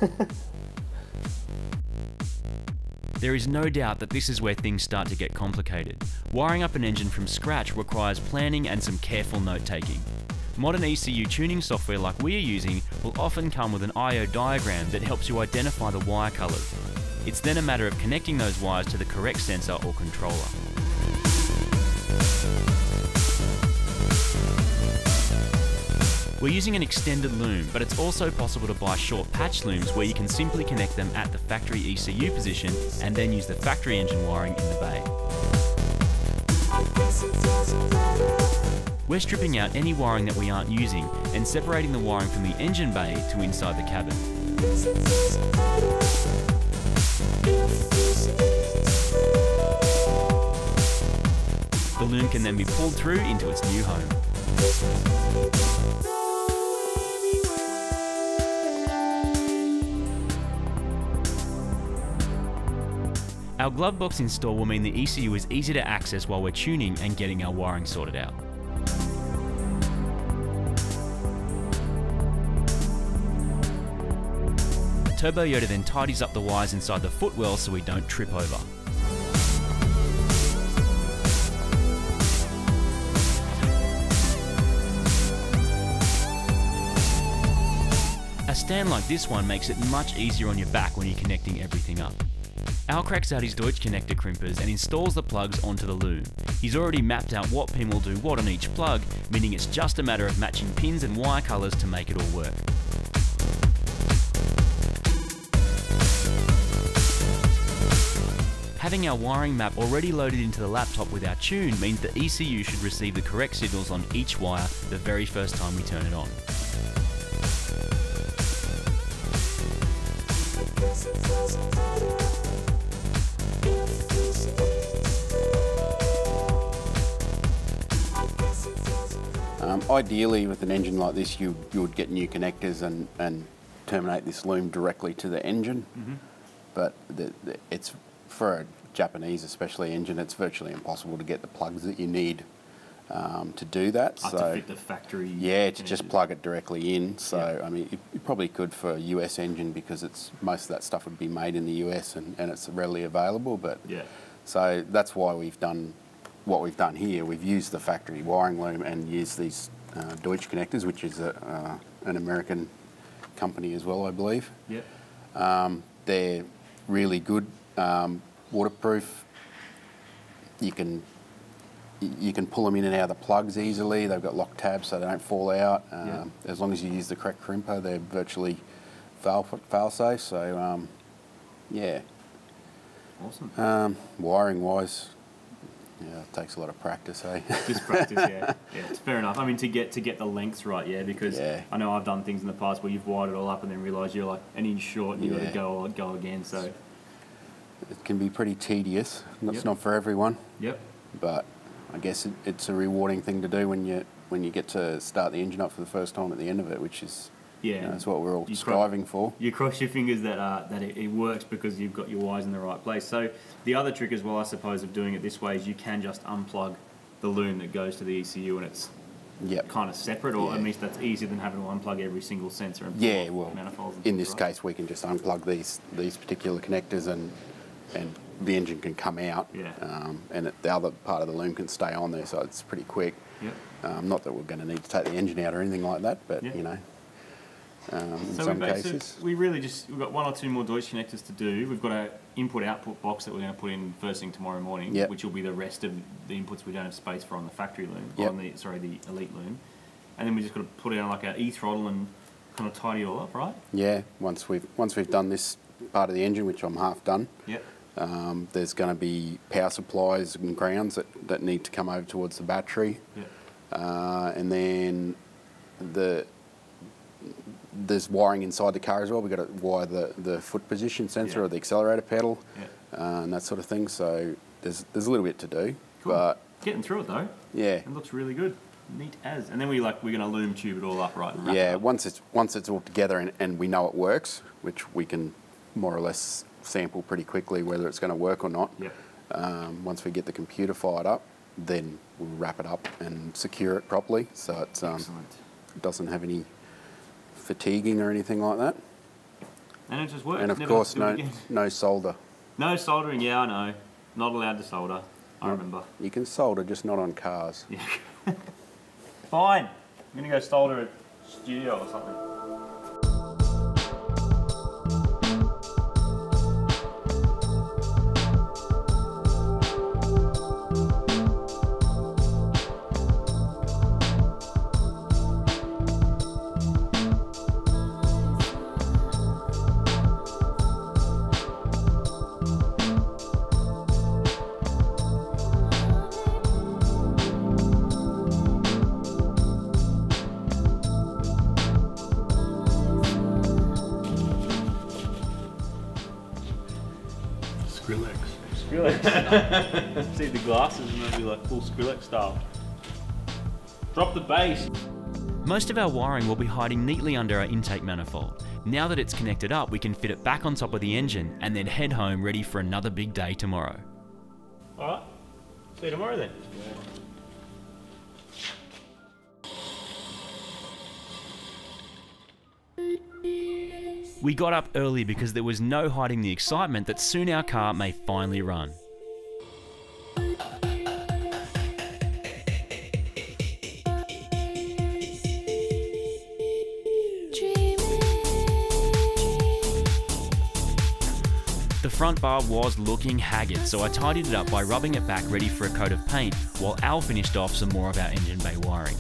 There is no doubt that this is where things start to get complicated. Wiring up an engine from scratch requires planning and some careful note-taking. Modern E C U tuning software like we are using will often come with an I O diagram that helps you identify the wire colours. It's then a matter of connecting those wires to the correct sensor or controller. We're using an extended loom, but it's also possible to buy short patch looms where you can simply connect them at the factory E C U position and then use the factory engine wiring in the bay. We're stripping out any wiring that we aren't using and separating the wiring from the engine bay to inside the cabin. The loom can then be pulled through into its new home. Our glove box install will mean the E C U is easy to access while we're tuning and getting our wiring sorted out. The Turbo Yoda then tidies up the wires inside the footwell so we don't trip over. A stand like this one makes it much easier on your back when you're connecting everything up. Al cracks out his Deutsch connector crimpers and installs the plugs onto the loom. He's already mapped out what pin will do what on each plug, meaning it's just a matter of matching pins and wire colours to make it all work. Having our wiring map already loaded into the laptop with our tune means the E C U should receive the correct signals on each wire the very first time we turn it on. Um, ideally, with an engine like this, you, you would get new connectors and, and terminate this loom directly to the engine. Mm-hmm. But the, the, it's for a Japanese, especially engine, it's virtually impossible to get the plugs that you need um, to do that. Uh, so to fit the factory. Yeah, to just plug it directly in. So yeah. I mean, you, you probably could for a U S engine because it's most of that stuff would be made in the U S and, and it's readily available. But yeah. So that's why we've done what we've done here. We've used the factory wiring loom and used these uh, Deutsch connectors, which is a, uh, an American company as well, I believe. Yep. Um, they're really good, um, waterproof. You can you can pull them in and out of the plugs easily. They've got lock tabs so they don't fall out. Um, yep. As long as you use the correct crimper, they're virtually fail fail safe. So um, yeah. Awesome. Um, wiring wise. Yeah, it takes a lot of practice, eh? Just practice, yeah. Yeah, it's fair enough. I mean, to get to get the lengths right, yeah, because yeah. I know I've done things in the past where you've wired it all up and then realise you're like an inch short and you've yeah. got to go go again. So it can be pretty tedious. It's yep. not for everyone. Yep. But I guess it, it's a rewarding thing to do when you when you get to start the engine up for the first time at the end of it, which is yeah, you know, that's what we're all you striving cro- for. You cross your fingers that uh, that it, it works because you've got your wires in the right place. So the other trick as well, I suppose, of doing it this way is you can just unplug the loom that goes to the E C U and it's yep. kind of separate, or yeah. at least that's easier than having to unplug every single sensor. And yeah, well, manifolds and in this right? case, we can just unplug these these particular connectors and and the engine can come out. Yeah. Um, and it, the other part of the loom can stay on there, so it's pretty quick. Yep. Um, not that we're going to need to take the engine out or anything like that, but yep. you know. Um, in so some we cases. we really just, we've got one or two more Deutsch connectors to do. We've got an input-output box that we're going to put in first thing tomorrow morning, yep. which will be the rest of the inputs we don't have space for on the factory loom, yep. on the, sorry, the Elite loom. And then we just got to put it on like an E-throttle and kind of tidy it all up, right? Yeah, once we've, once we've done this part of the engine, which I'm half done, yep. um, there's going to be power supplies and grounds that, that need to come over towards the battery. Yep. Uh, and then the there's wiring inside the car as well. We've got to wire the, the foot position sensor yeah. or the accelerator pedal yeah. uh, and that sort of thing. So there's there's a little bit to do. Cool. But getting through it though. Yeah. It looks really good. Neat as. And then we like we're going to loom tube it all up right. And wrap yeah. it up. Once it's once it's all together and, and we know it works, which we can more or less sample pretty quickly whether it's going to work or not. Yep. Um, once we get the computer fired up, then we'll wrap it up and secure it properly so it's, um, it doesn't have any fatiguing or anything like that. And it just works. And of Never course, have to do no, it again. no solder. No soldering, yeah, I know. Not allowed to solder. I remember. You can solder, just not on cars. Yeah. Fine. I'm gonna go solder a studio or something. Skrillex. See the glasses and they'll be like full Skrillex style. Drop the bass. Most of our wiring will be hiding neatly under our intake manifold. Now that it's connected up, we can fit it back on top of the engine and then head home ready for another big day tomorrow. Alright, see you tomorrow then. We got up early because there was no hiding the excitement that soon our car may finally run. The front bar was looking haggard, so I tidied it up by rubbing it back ready for a coat of paint, while Al finished off some more of our engine bay wiring.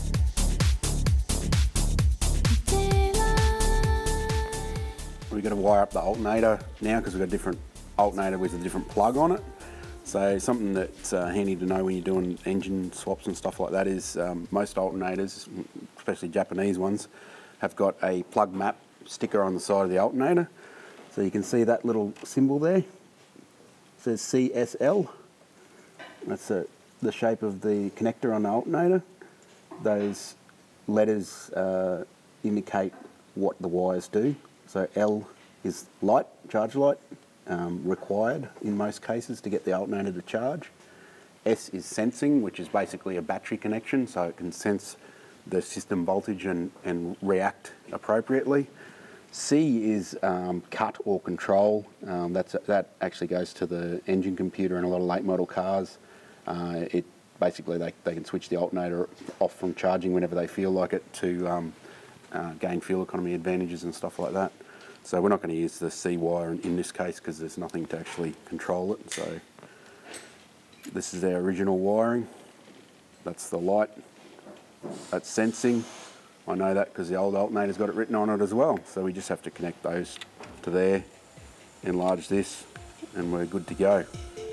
We've got to wire up the alternator now because we've got a different alternator with a different plug on it. So something that's uh, handy to know when you're doing engine swaps and stuff like that is um, most alternators, especially Japanese ones, have got a plug map sticker on the side of the alternator. So you can see that little symbol there. It says C S L. That's a, the shape of the connector on the alternator. Those letters uh, indicate what the wires do. So L is light, charge light, um, required in most cases to get the alternator to charge. S is sensing, which is basically a battery connection, so it can sense the system voltage and, and react appropriately. C is um, cut or control. Um, that's, that actually goes to the engine computer in a lot of late model cars. Uh, it basically they, they can switch the alternator off from charging whenever they feel like it to um, uh, gain fuel economy advantages and stuff like that. So we're not going to use the C wire in, in this case because there's nothing to actually control it. So this is our original wiring. That's the light. That's sensing. I know that because the old alternator's got it written on it as well. So we just have to connect those to there, enlarge this, and we're good to go.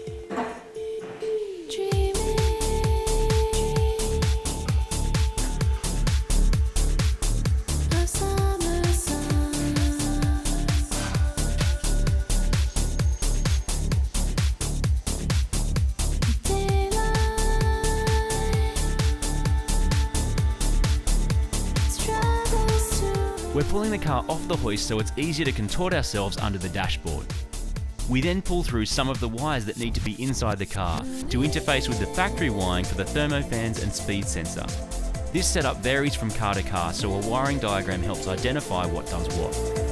We're pulling the car off the hoist so it's easier to contort ourselves under the dashboard. We then pull through some of the wires that need to be inside the car to interface with the factory wiring for the thermofans and speed sensor. This setup varies from car to car, so a wiring diagram helps identify what does what.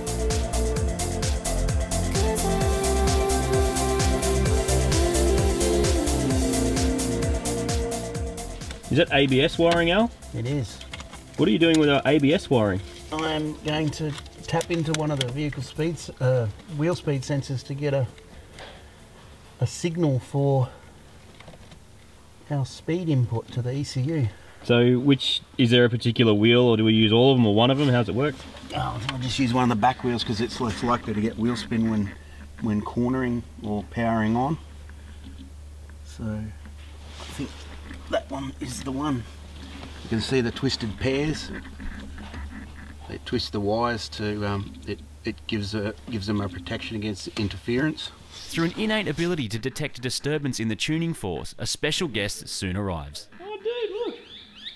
Is that A B S wiring, Al? It is. What are you doing with our A B S wiring? I'm going to tap into one of the vehicle speeds, uh, wheel speed sensors to get a a signal for our speed input to the E C U. So, which is there a particular wheel, or do we use all of them, or one of them? How's it work? Oh, I'll just use one of the back wheels because it's less likely to get wheel spin when when cornering or powering on. So I think that one is the one. You can see the twisted pairs. They twist the wires to, um, it, it gives, a, gives them a protection against interference. Through an innate ability to detect a disturbance in the tuning force, a special guest soon arrives. Oh dude, look!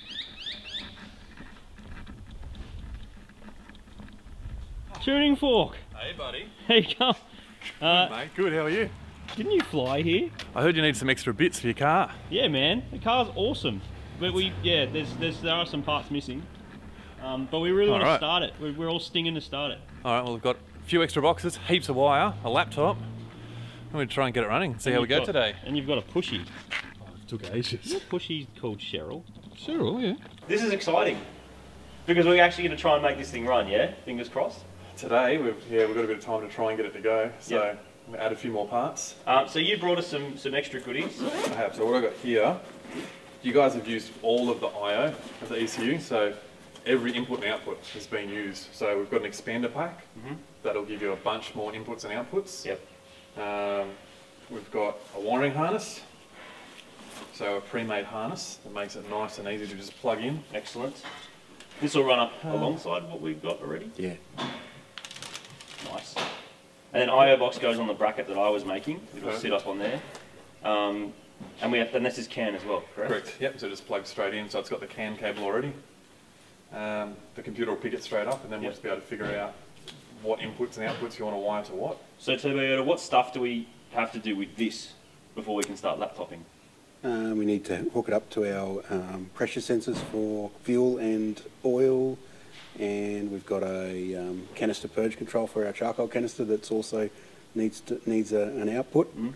Tuning fork! Hey buddy. There you go. Uh, Good, mate. Good, how are you? Didn't you fly here? I heard you need some extra bits for your car. Yeah man, the car's awesome. But we, yeah, there's, there's, there are some parts missing. Um, but we really want All right. to start it. We're, we're all stinging to start it. Alright, well we've got a few extra boxes, heaps of wire, a laptop. I'm going to try and get it running, see And how we you've go got- today. And you've got a pushy. Oh, it took ages. Your pushy's called Cheryl. Sure, yeah. This is exciting. Because we're actually going to try and make this thing run, yeah? Fingers crossed. Today, we've yeah we've got a bit of time to try and get it to go. So Yep. I'm gonna add a few more parts. Um, so you brought us some, some extra goodies. I have. So what I've got here, you guys have used all of the I O of the E C U, so every input and output has been used. So we've got an expander pack Mm-hmm. that'll give you a bunch more inputs and outputs. Yep. Um, we've got a wiring harness, so a pre-made harness that makes it nice and easy to just plug in. Excellent. This will run up alongside what we've got already. Yeah. Nice. And then I O box goes on the bracket that I was making. It'll sit up on there. Um, and we have, and this is CAN as well, correct? Correct. Yep. So it just plugs straight in. So it's got the CAN cable already. Um, the computer will pick it straight up, and then we'll Yep. just be able to figure out what inputs and outputs you want to wire to what. So Turbo Yoda, what stuff do we have to do with this before we can start laptoping? Um, we need to hook it up to our um, pressure sensors for fuel and oil, and we've got a um, canister purge control for our charcoal canister that's also needs to, needs a, an output. Mm.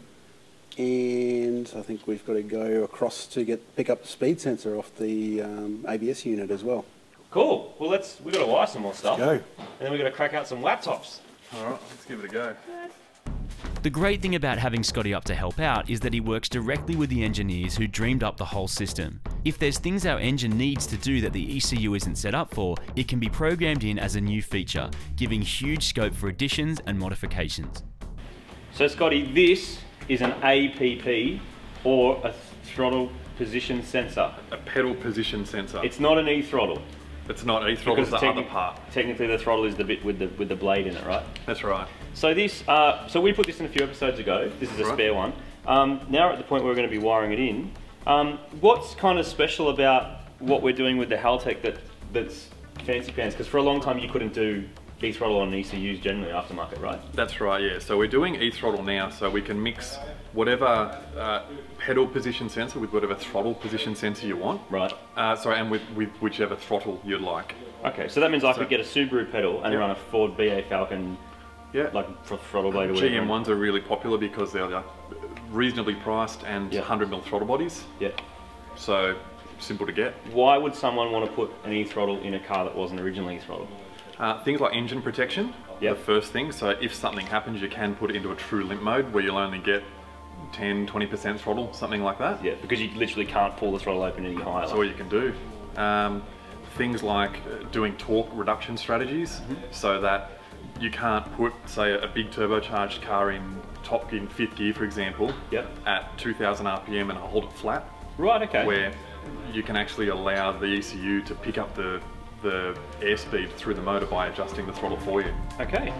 And I think we've got to go across to get pick up the speed sensor off the um, A B S unit as well. Cool. Well, let's we've got to wire some more stuff. Go. And then we've got to crack out some laptops. All right, let's give it a go. The great thing about having Scotty up to help out is that he works directly with the engineers who dreamed up the whole system. If there's things our engine needs to do that the E C U isn't set up for, it can be programmed in as a new feature, giving huge scope for additions and modifications. So Scotty, this is an A P P or a throttle position sensor. A pedal position sensor. It's not an e-throttle. It's not e-throttle, it's the other part. Technically the throttle is the bit with the with the blade in it, right? That's right. So this, uh, so we put this in a few episodes ago. This is a Right. spare one. Um, now we're at the point where we're going to be wiring it in. Um, what's kind of special about what we're doing with the Haltech that that's fancy pants? Because for a long time you couldn't do e-throttle on E C Us generally aftermarket, right? That's right, yeah. So we're doing e-throttle now, so we can mix whatever uh, pedal position sensor with whatever throttle position sensor you want. Right. Uh, sorry, and with, with whichever throttle you'd like. Okay, so that means I So- could get a Subaru pedal and Yep. run a Ford B A Falcon, Yeah. like fr throttle blade or whatever. G M ones are really popular because they're uh, reasonably priced and Yeah. one hundred mil throttle bodies. Yeah. So simple to get. Why would someone want to put an e-throttle in a car that wasn't originally e-throttle? Uh, things like engine protection, Yep. the first thing. So if something happens, you can put it into a true limp mode where you'll only get ten, twenty percent throttle, something like that. Yeah, because you literally can't pull the throttle open any higher. That's all you can do. Um, things like uh, doing torque reduction strategies, Mm-hmm. so that you can't put, say, a big turbocharged car in top in fifth gear, for example, Yep. at two thousand R P M and hold it flat, Right, okay. where you can actually allow the E C U to pick up the, the airspeed through the motor by adjusting the throttle for you. Okay.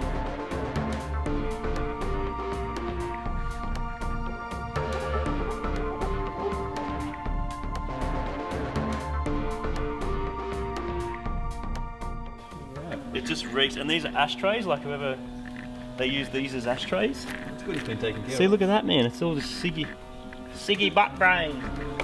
It just reeks, and these are ashtrays, like whoever, they use these as ashtrays. It's good it's been taken care See, look at that, man, it's all just Siggy, Siggy butt brain.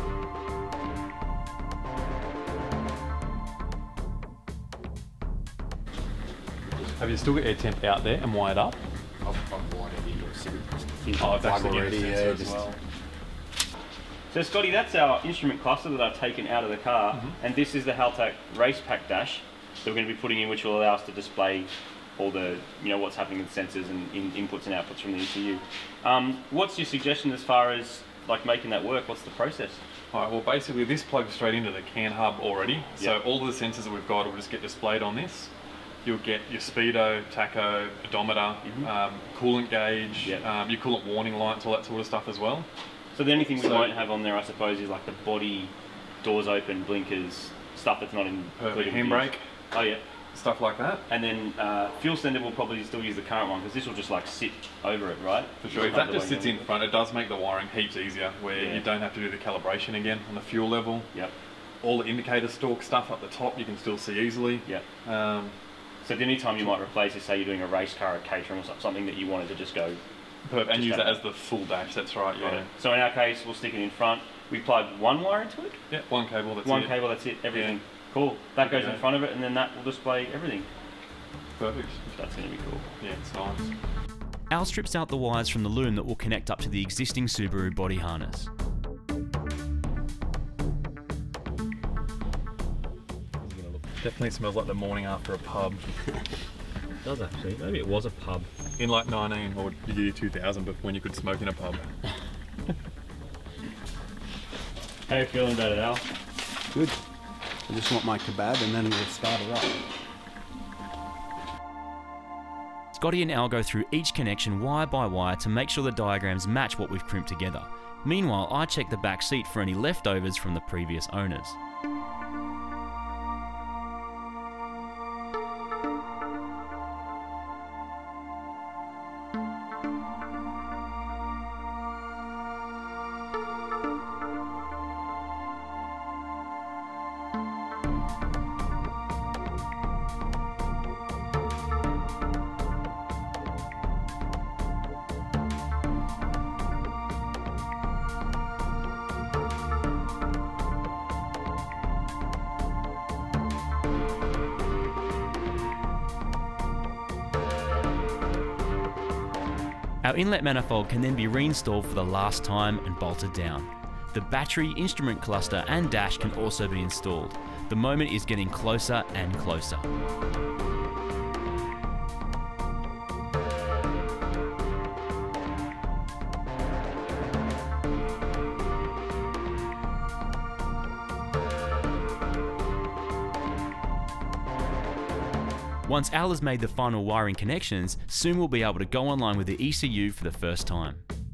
Have you still got air temp out there and wired up? I've, I've wired it into a city. Oh, it's actually in the already, sensor yeah, as just- well. So Scotty, that's our instrument cluster that I've taken out of the car, Mm-hmm. and this is the Haltech race pack dash that we're going to be putting in, which will allow us to display all the, you know, what's happening with sensors and in, inputs and outputs from the E C U. Um, what's your suggestion as far as like making that work? What's the process? All right, well basically this plugs straight into the CAN hub already. So Yep. all of the sensors that we've got will just get displayed on this. You'll get your speedo, tacho, odometer, um, coolant gauge, Yep. um, your coolant warning lights, all that sort of stuff as well. So the only thing we So- won't have on there, I suppose, is like the body, doors open, blinkers, stuff that's not in Perfect included with handbrake, these. Oh yeah. stuff like that. And then uh, fuel sender will probably still use the current one because this will just like sit over it, right? For sure, if that just sits in front, it does make the wiring heaps easier, where Yeah. you don't have to do the calibration again on the fuel level. Yep. All the indicator stalk stuff up the top you can still see easily. Yep. Um, So the only time you might replace is, say you're doing a race car at Caterham or some- something that you wanted to just go. perfect, and Just use have that it. as the full dash, that's right, yeah. Right. So in our case, we'll stick it in front. We plug one wire into it. Yeah, one cable, that's one it. cable, that's it. Everything. Cool. That goes Yeah. in front of it, and then that will display everything. Perfect. That's going to be cool. Yeah, it's nice. Al strips out the wires from the loom that will connect up to the existing Subaru body harness. Definitely smells like the morning after a pub. It does actually. Maybe it was a pub. In like nineteen or the year two thousand, but when you could smoke in a pub. How are you feeling about it, Al? Good. I just want my kebab and then we'll start it up. Scotty and Al go through each connection wire by wire to make sure the diagrams match what we've crimped together. Meanwhile, I check the back seat for any leftovers from the previous owners. Our inlet manifold can then be reinstalled for the last time and bolted down. The battery, instrument cluster and dash can also be installed. The moment is getting closer and closer. Once Al has made the final wiring connections, soon we'll be able to go online with the E C U for the first time.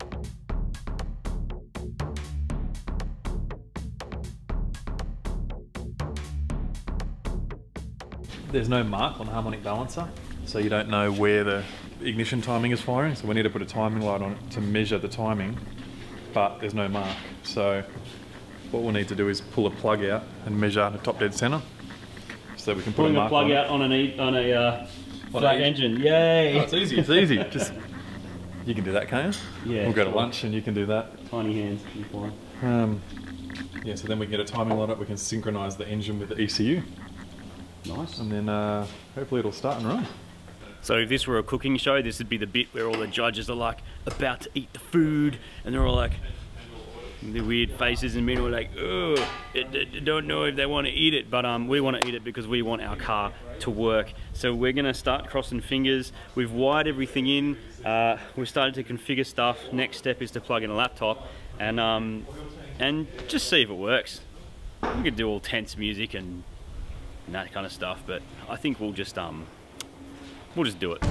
There's no mark on the harmonic balancer, so you don't know where the ignition timing is firing, so we need to put a timing light on it to measure the timing, but there's no mark. So what we'll need to do is pull a plug out and measure the top dead center, so we can put Pulling a a mark plug on out it. on, an e on a uh, On flat an e engine. Yay! Oh, it's easy, it's easy. Just, you can do that, can't you? Yeah. We'll go to sure. lunch and you can do that. Tiny hands. Fine. Um, yeah, so then we can get a timing light up, we can synchronise the engine with the E C U. Nice. And then uh, hopefully it'll start and run. So if this were a cooking show, this would be the bit where all the judges are like about to eat the food, and they're all like, the weird faces in the middle, like, oh, I don't know if they want to eat it, but um, we want to eat it because we want our car to work. So we're gonna start crossing fingers. We've wired everything in. Uh, we've started to configure stuff. Next step is to plug in a laptop and um, and just see if it works. We could do all tense music and, and that kind of stuff, but I think we'll just um, we'll just do it.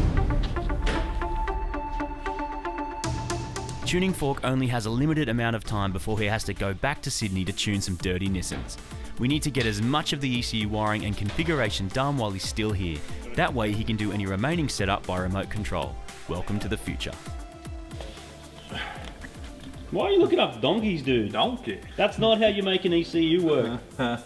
Tuning Fork only has a limited amount of time before he has to go back to Sydney to tune some dirty Nissans. We need to get as much of the E C U wiring and configuration done while he's still here. That way he can do any remaining setup by remote control. Welcome to the future. Why are you looking up donkeys, dude? Donkey. That's not how you make an E C U work.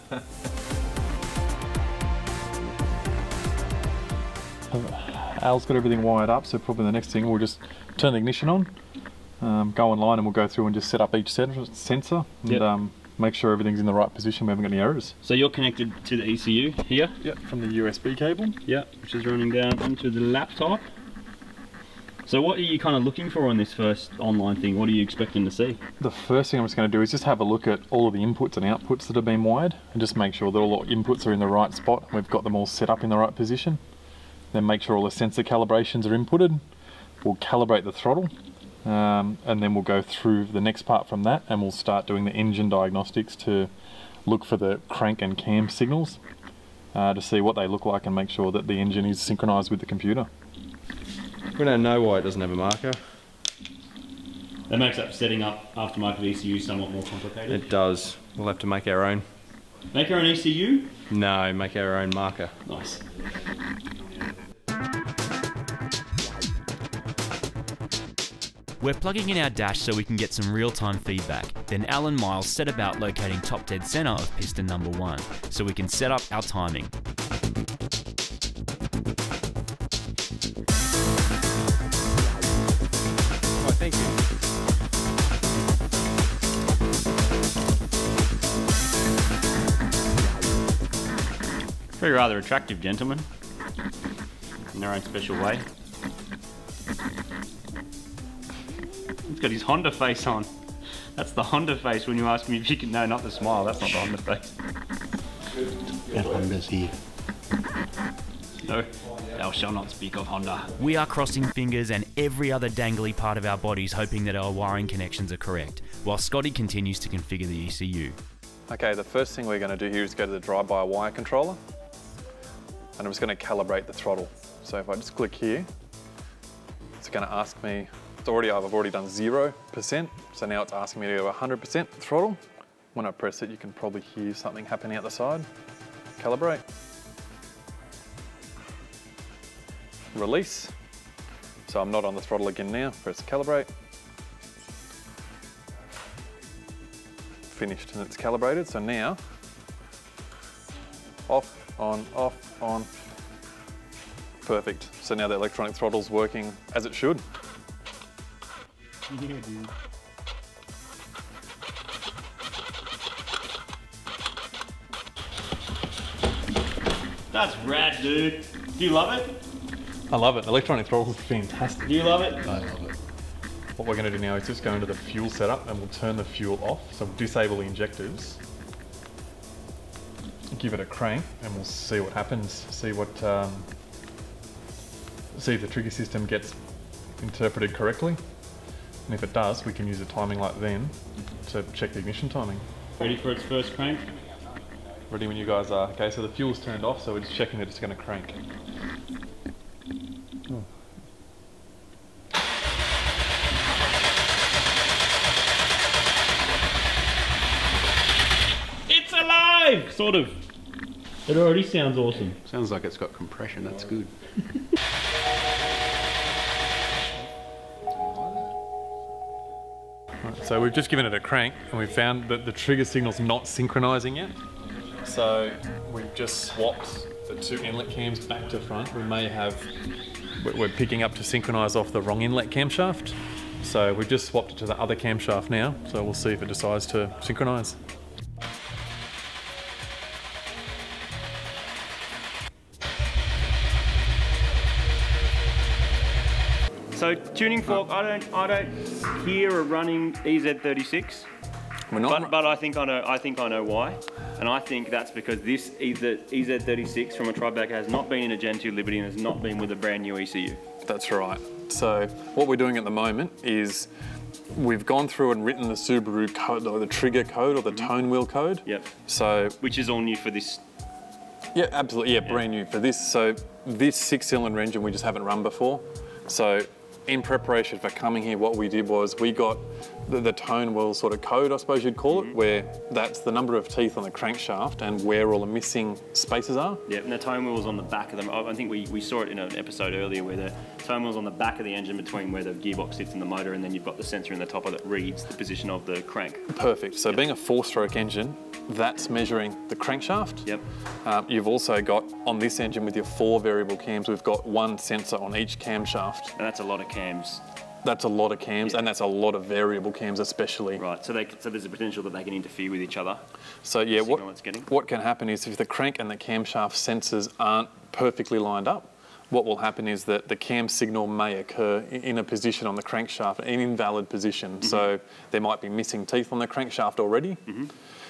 Al's got everything wired up, so probably the next thing we'll just turn the ignition on, um, go online and we'll go through and just set up each sen sensor and Yep. um, make sure everything's in the right position, we haven't got any errors. So you're connected to the E C U here? Yep, from the U S B cable. Yeah, which is running down into the laptop. So what are you kind of looking for on this first online thing? What are you expecting to see? The first thing I'm just going to do is just have a look at all of the inputs and outputs that have been wired and just make sure that all the inputs are in the right spot and we've got them all set up in the right position. Then make sure all the sensor calibrations are inputted. We'll calibrate the throttle um, and then we'll go through the next part from that and we'll start doing the engine diagnostics to look for the crank and cam signals uh, to see what they look like and make sure that the engine is synchronized with the computer. We don't know why it doesn't have a marker. That makes up setting up aftermarket E C U somewhat more complicated. It does. We'll have to make our own. Make our own E C U? No, make our own marker. Nice. We're plugging in our dash so we can get some real-time feedback. Then Al and Miles set about locating top dead center of piston number one, so we can set up our timing. Oh, thank you. Very rather attractive gentlemen, in their own special way. He's got his Honda face on. That's the Honda face when you ask me if you can. No, not the smile. That's not the Honda face. That Honda's here. No, thou shalt not speak of Honda. We are crossing fingers and every other dangly part of our bodies hoping that our wiring connections are correct, while Scotty continues to configure the E C U. Okay, the first thing we're going to do here is go to the drive-by-wire controller, and I'm just going to calibrate the throttle. So if I just click here, it's going to ask me, it's already, I've already done zero percent, so now it's asking me to go one hundred percent throttle. When I press it, you can probably hear something happening out the side. Calibrate. Release. So I'm not on the throttle again now, press calibrate. Finished, and it's calibrated, so now, off, on, off, on. Perfect. So now the electronic throttle's working as it should. Yeah, dude. That's rad, dude. Do you love it? I love it. Electronic throttle's fantastic. Do you love it? I love it. What we're going to do now is just go into the fuel setup and we'll turn the fuel off. So we'll disable the injectors. Give it a crank and we'll see what happens. See what, um, see if the trigger system gets interpreted correctly. And if it does, we can use a timing light then to check the ignition timing. Ready for its first crank? Ready when you guys are. Okay, so the fuel's turned off, so we're just checking that it's going to crank. Oh. It's alive! Sort of. It already sounds awesome. Sounds like it's got compression, that's good. Right, so we've just given it a crank and we've found that the trigger signal's not synchronizing yet. So we've just swapped the two inlet cams back to front. We may have, we're picking up to synchronize off the wrong inlet camshaft. So we've just swapped it to the other camshaft now. So we'll see if it decides to synchronize. So tuning fork, I don't, I don't hear a running E Z thirty-six. We're not, but, but I think I know, I think I know why, and I think that's because this E Z thirty-six from a Tribeca has not been in a Gen two Liberty and has not been with a brand new E C U. That's right. So what we're doing at the moment is we've gone through and written the Subaru code, or the trigger code, or the tone wheel code. Yep. So which is all new for this. Yeah, absolutely. Yeah, yeah, brand new for this. So this six-cylinder engine we just haven't run before. So in preparation for coming here, what we did was we got the, the tone wheel sort of code, I suppose you'd call it, where that's the number of teeth on the crankshaft and where all the missing spaces are. Yeah, and the tone wheel's on the back of them. I think we, we saw it in an episode earlier where the tone wheel's on the back of the engine between where the gearbox sits in the motor, and then you've got the sensor in the top of that reads the position of the crank. Perfect. So yep. being a four-stroke engine, that's measuring the crankshaft. Yep. Um, you've also got, on this engine with your four variable cams, we've got one sensor on each camshaft. And that's a lot of cams. That's a lot of cams, yeah. And that's a lot of variable cams especially. Right, so, they, so there's a potential that they can interfere with each other. So yeah, what, what can happen is if the crank and the camshaft sensors aren't perfectly lined up, what will happen is that the cam signal may occur in a position on the crankshaft, an invalid position. Mm-hmm. So there might be missing teeth on the crankshaft already. Mm-hmm.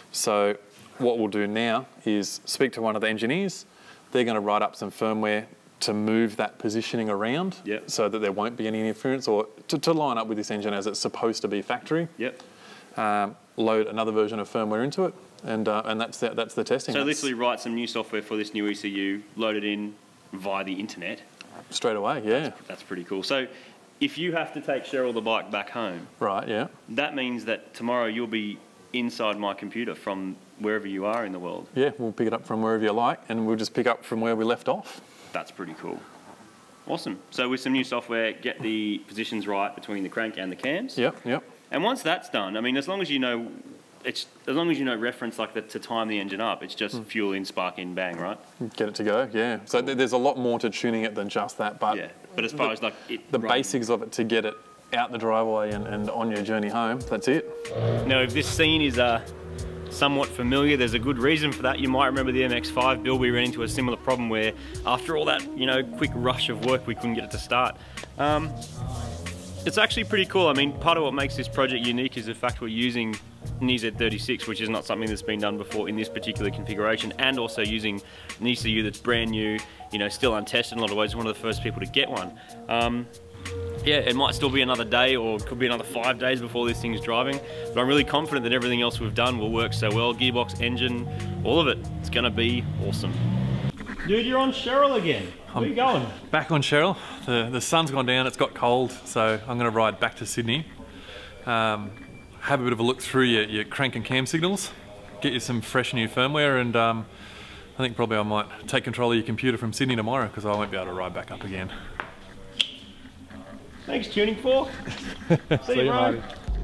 So what we'll do now is speak to one of the engineers. They're going to write up some firmware to move that positioning around, yep. so that there won't be any interference, or to, to line up with this engine as it's supposed to be factory. Yep. Um, load another version of firmware into it, and uh, and that's the, that's the testing. So that's, literally write some new software for this new E C U, load it in via the internet. Straight away, yeah. That's, that's pretty cool. So if you have to take Cheryl the bike back home, right, yeah, that means that tomorrow you'll be inside my computer from wherever you are in the world. Yeah, we'll pick it up from wherever you like, and we'll just pick up from where we left off. That's pretty cool. Awesome. So with some new software, get the positions right between the crank and the cams. Yep, yep. And once that's done, I mean, as long as you know, it's as long as you know reference like the, to time the engine up, it's just mm. fuel in, spark in, bang, right? Get it to go, yeah. So th there's a lot more to tuning it than just that, but yeah. But as far the, as like it the running. basics of it to get it out the driveway and, and on your journey home, that's it. Now, if this scene is uh, somewhat familiar, there's a good reason for that. You might remember the M X five build. We ran into a similar problem where after all that, you know, quick rush of work, we couldn't get it to start. Um, It's actually pretty cool. I mean, part of what makes this project unique is the fact we're using an E Z thirty-six, which is not something that's been done before in this particular configuration, and also using an E C U that's brand new, you know, still untested in a lot of ways. One of the first people to get one. Um, yeah, it might still be another day, or it could be another five days before this thing's driving, but I'm really confident that everything else we've done will work so well. Gearbox, engine, all of it. It's gonna be awesome. Dude, you're on Cheryl again. Where are you going? Back on Cheryl. The, the sun's gone down, it's got cold, so I'm going to ride back to Sydney. Um, have a bit of a look through your, your crank and cam signals, get you some fresh new firmware, and um, I think probably I might take control of your computer from Sydney tomorrow, because I won't be able to ride back up again. Thanks, Tuning Fork. See, See you, Marty.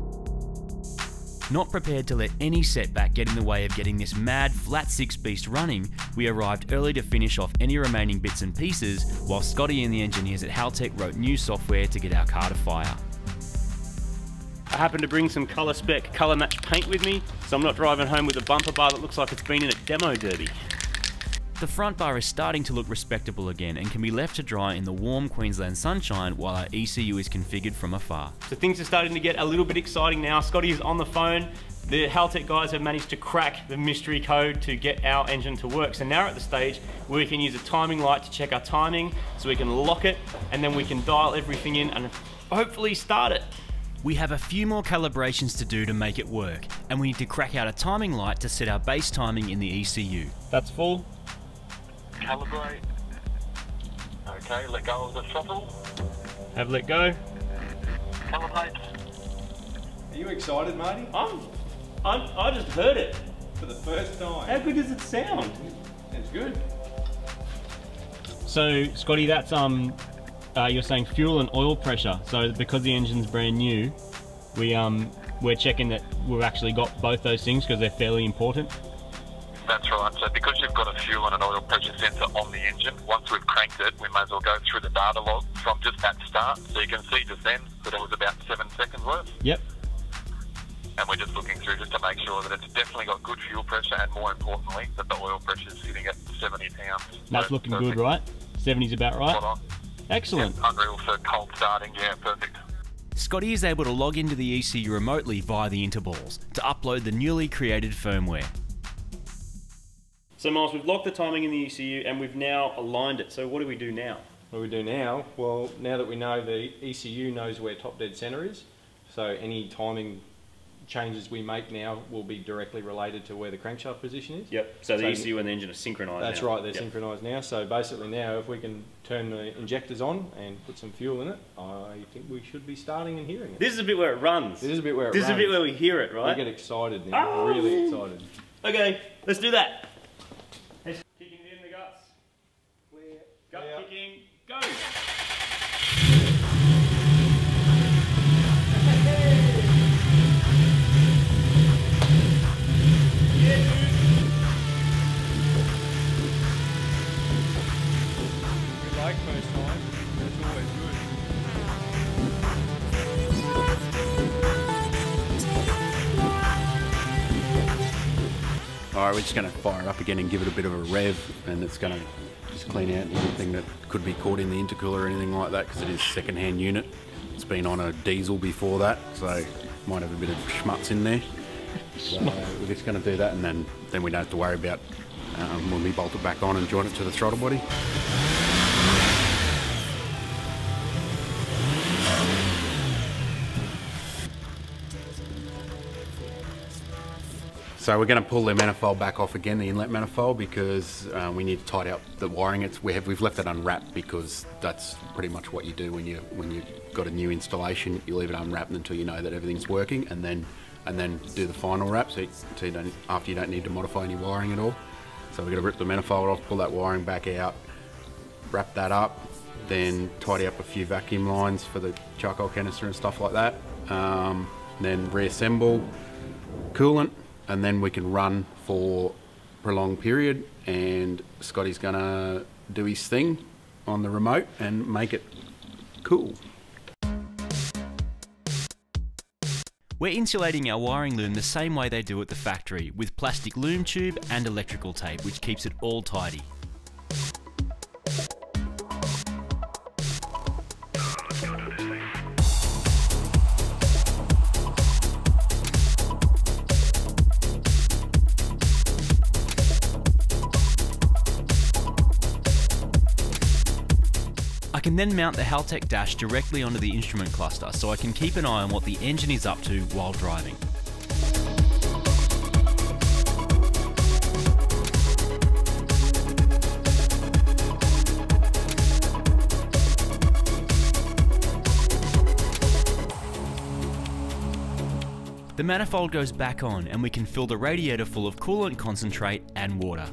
Not prepared to let any setback get in the way of getting this mad flat six beast running, we arrived early to finish off any remaining bits and pieces, while Scotty and the engineers at Haltech wrote new software to get our car to fire. I happen to bring some colour spec, colour match paint with me, so I'm not driving home with a bumper bar that looks like it's been in a demo derby. The front bar is starting to look respectable again and can be left to dry in the warm Queensland sunshine while our E C U is configured from afar. So things are starting to get a little bit exciting now. Scotty is on the phone. The Haltech guys have managed to crack the mystery code to get our engine to work. So now we're at the stage where we can use a timing light to check our timing, so we can lock it, and then we can dial everything in and hopefully start it. We have a few more calibrations to do to make it work, and we need to crack out a timing light to set our base timing in the E C U. That's full. Calibrate. Okay, let go of the throttle. Have let go. Calibrate. Are you excited, Marty? I'm, I'm, I just heard it. For the first time. How good does it sound? It's good. So, Scotty, that's um, uh, you're saying fuel and oil pressure. So, because the engine's brand new, we um, we're checking that we've actually got both those things because they're fairly important. That's right. So because you've got a fuel and an oil pressure sensor on the engine, once we've cranked it, we may as well go through the data log from just that start. So you can see just then that it was about seven seconds worth. Yep. And we're just looking through just to make sure that it's definitely got good fuel pressure, and more importantly, that the oil pressure is sitting at seventy pounds. That's so looking perfect. good, right? seventy's about right? Spot on. Excellent. Yeah, unreal for cold starting. Yeah, perfect. Scotty is able to log into the E C U remotely via the interballs to upload the newly created firmware. So Miles, we've locked the timing in the E C U and we've now aligned it. So what do we do now? What do we do now? Well, now that we know the E C U knows where top dead centre is, so any timing changes we make now will be directly related to where the crankshaft position is. Yep. So the So E C U and the engine are synchronised. That's now. right, they're Yep. synchronised now. So basically now, if we can turn the injectors on and put some fuel in it, I think we should be starting and hearing it. This is a bit where it runs. This is a bit where it This runs. is a bit where we hear it, right? We get excited now, Oh. really excited. Okay, let's do that. Let's kicking it in the guts. Clear. Gut Clear. kicking, go. We like first time, it's always good. Alright, we're just going to fire it up again and give it a bit of a rev, and it's going to just clean out anything that could be caught in the intercooler or anything like that, because it is a second-hand unit. It's been on a diesel before that, so might have a bit of schmutz in there. So we're just going to do that, and then, then we don't have to worry about um, when we bolt it back on and join it to the throttle body. So we're going to pull the manifold back off again, the inlet manifold, because uh, we need to tidy up the wiring. It's, we have, we've left it unwrapped because that's pretty much what you do when you when you've got a new installation. You leave it unwrapped until you know that everything's working, and then and then do the final wrap. So, you, so you don't, after you don't need to modify any wiring at all. So we're going to rip the manifold off, pull that wiring back out, wrap that up, then tidy up a few vacuum lines for the charcoal canister and stuff like that. Um, then reassemble coolant. And then we can run for a prolonged period, and Scotty's gonna do his thing on the remote and make it cool. We're insulating our wiring loom the same way they do at the factory, with plastic loom tube and electrical tape, which keeps it all tidy. can then mount the Haltech dash directly onto the instrument cluster so I can keep an eye on what the engine is up to while driving. The manifold goes back on and we can fill the radiator full of coolant concentrate and water.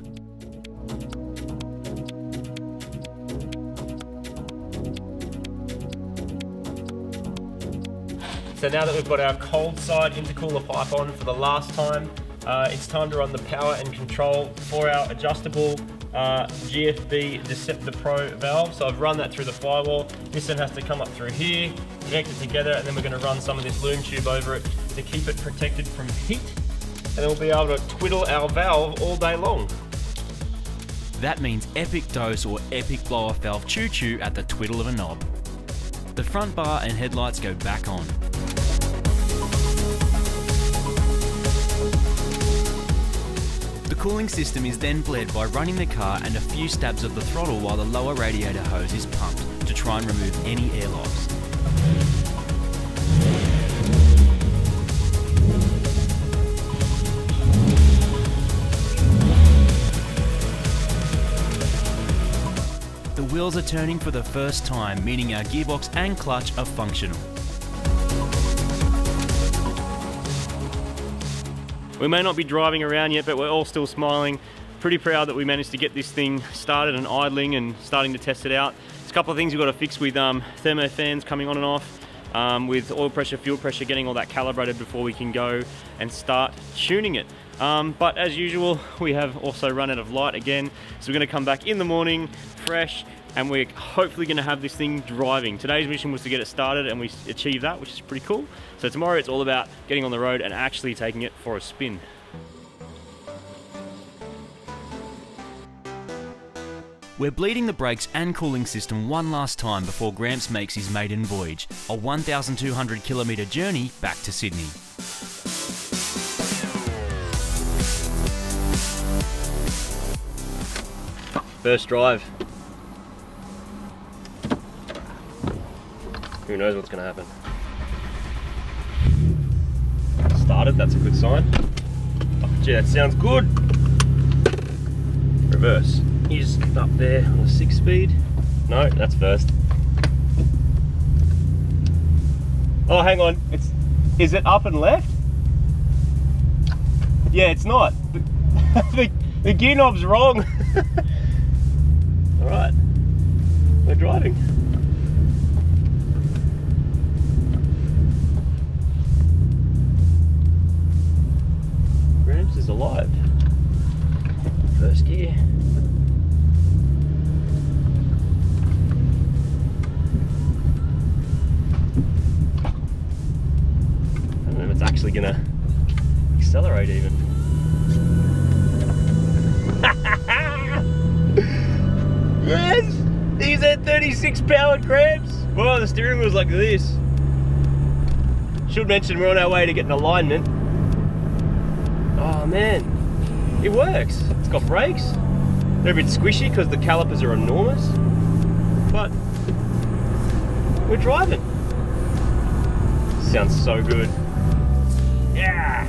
So now that we've got our cold side intercooler pipe on for the last time, uh, it's time to run the power and control for our adjustable uh, G F B Deceptor Pro valve. So I've run that through the firewall. This then has to come up through here, connect it together, and then we're going to run some of this loom tube over it to keep it protected from heat. And then we'll be able to twiddle our valve all day long. That means epic dose or epic blow off valve choo choo at the twiddle of a knob. The front bar and headlights go back on. The cooling system is then bled by running the car and a few stabs of the throttle while the lower radiator hose is pumped to try and remove any airlocks. The wheels are turning for the first time, meaning our gearbox and clutch are functional. We may not be driving around yet, but we're all still smiling. Pretty proud that we managed to get this thing started and idling and starting to test it out. There's a couple of things we've got to fix with um, thermo fans coming on and off, um, with oil pressure, fuel pressure, getting all that calibrated before we can go and start tuning it. Um, but as usual, we have also run out of light again, so we're going to come back in the morning fresh, and we're hopefully going to have this thing driving. Today's mission was to get it started, and we achieved that, which is pretty cool. So tomorrow it's all about getting on the road and actually taking it for a spin. We're bleeding the brakes and cooling system one last time before Gramps makes his maiden voyage, a one thousand two hundred kilometre journey back to Sydney. First drive. Who knows what's going to happen. Started, that's a good sign. Oh, gee, that sounds good. Reverse. He's up there on a six speed. No, that's first. Oh, hang on. It's is it up and left? Yeah, it's not. The, the, the gear knob's wrong. All right, we're driving. Gramps is alive. First gear. I don't know if it's actually gonna accelerate even. Yes! These are thirty-six powered Gramps! Well, the steering wheel's like this. Should mention we're on our way to getting alignment. Oh man, it works. It's got brakes. They're a bit squishy because the calipers are enormous, but we're driving. Sounds so good. Yeah!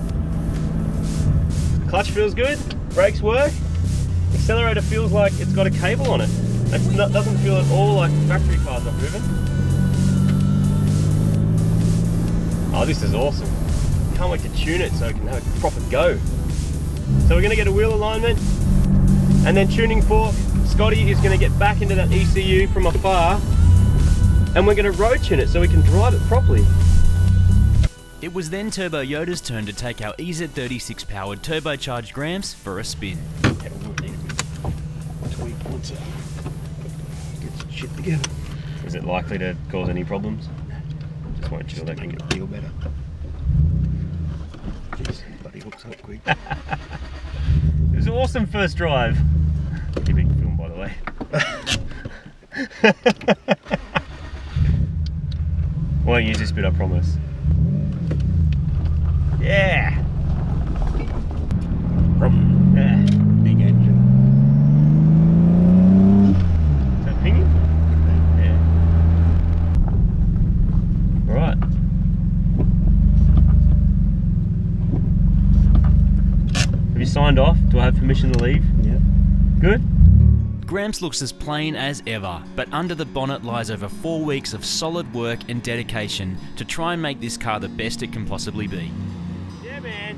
Clutch feels good, brakes work. Accelerator feels like it's got a cable on it. It doesn't feel at all like factory cars are moving. Oh, this is awesome. Can't wait to tune it so it can have a proper go. So we're going to get a wheel alignment, and then tuning fork. Scotty is going to get back into that E C U from afar, and we're going to road tune it so we can drive it properly. It was then Turbo Yoda's turn to take our E Z thirty-six powered turbocharged Gramps for a spin. Shit together. Is it likely to cause any problems? Just won't chill that Make can it feel better. Jeez, bloody hooks up quick. It was an awesome first drive. Pretty big film, by the way. Won't use this bit, I promise. Yeah. Yeah. Big engine. Is that pinging? signed off. Do I have permission to leave? Yeah. Good? Gramps looks as plain as ever, but under the bonnet lies over four weeks of solid work and dedication to try and make this car the best it can possibly be. Yeah, man.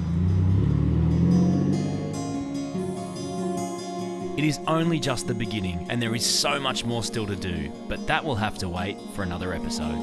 It is only just the beginning, and there is so much more still to do, but that will have to wait for another episode.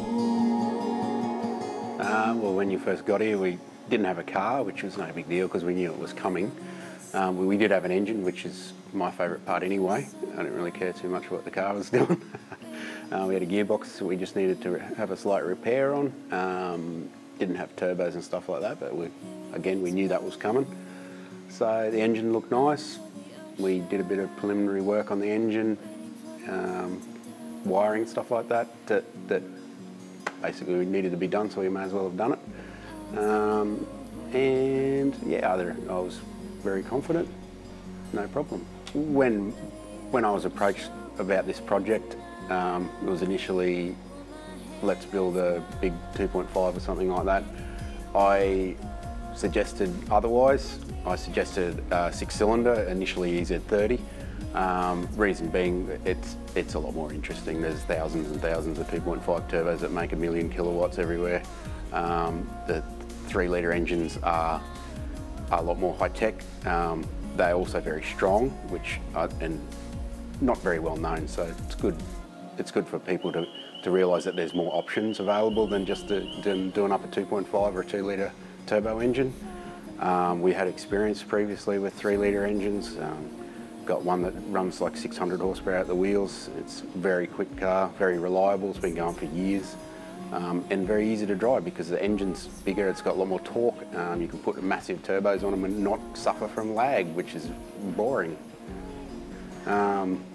Uh, well, when you first got here, we didn't have a car, which was no big deal because we knew it was coming. Um, we did have an engine, which is my favourite part anyway. I didn't really care too much what the car was doing. uh, we had a gearbox we just needed to have a slight repair on. Um, didn't have turbos and stuff like that, but we, again, we knew that was coming. So the engine looked nice. We did a bit of preliminary work on the engine, um, wiring, stuff like that, that, that basically needed to be done, so we may as well have done it. Um, and yeah, other, I was very confident, no problem. When, when I was approached about this project, um, it was initially, let's build a big two point five or something like that. I suggested otherwise. I suggested uh, six cylinder, initially E Z thirty. Um, reason being, it's, it's a lot more interesting. There's thousands and thousands of two point five turbos that make a million kilowatts everywhere. Um, the three litre engines are a lot more high tech. Um, they're also very strong, which are, and not very well known. So it's good. It's good for people to to realise that there's more options available than just to, to doing up a two point five or a two litre turbo engine. Um, we had experience previously with three litre engines. Um, got one that runs like six hundred horsepower at the wheels. It's a very quick car, very reliable. It's been going for years. Um, and very easy to drive because the engine's bigger, it's got a lot more torque. Um, you can put massive turbos on them and not suffer from lag, which is boring. Um,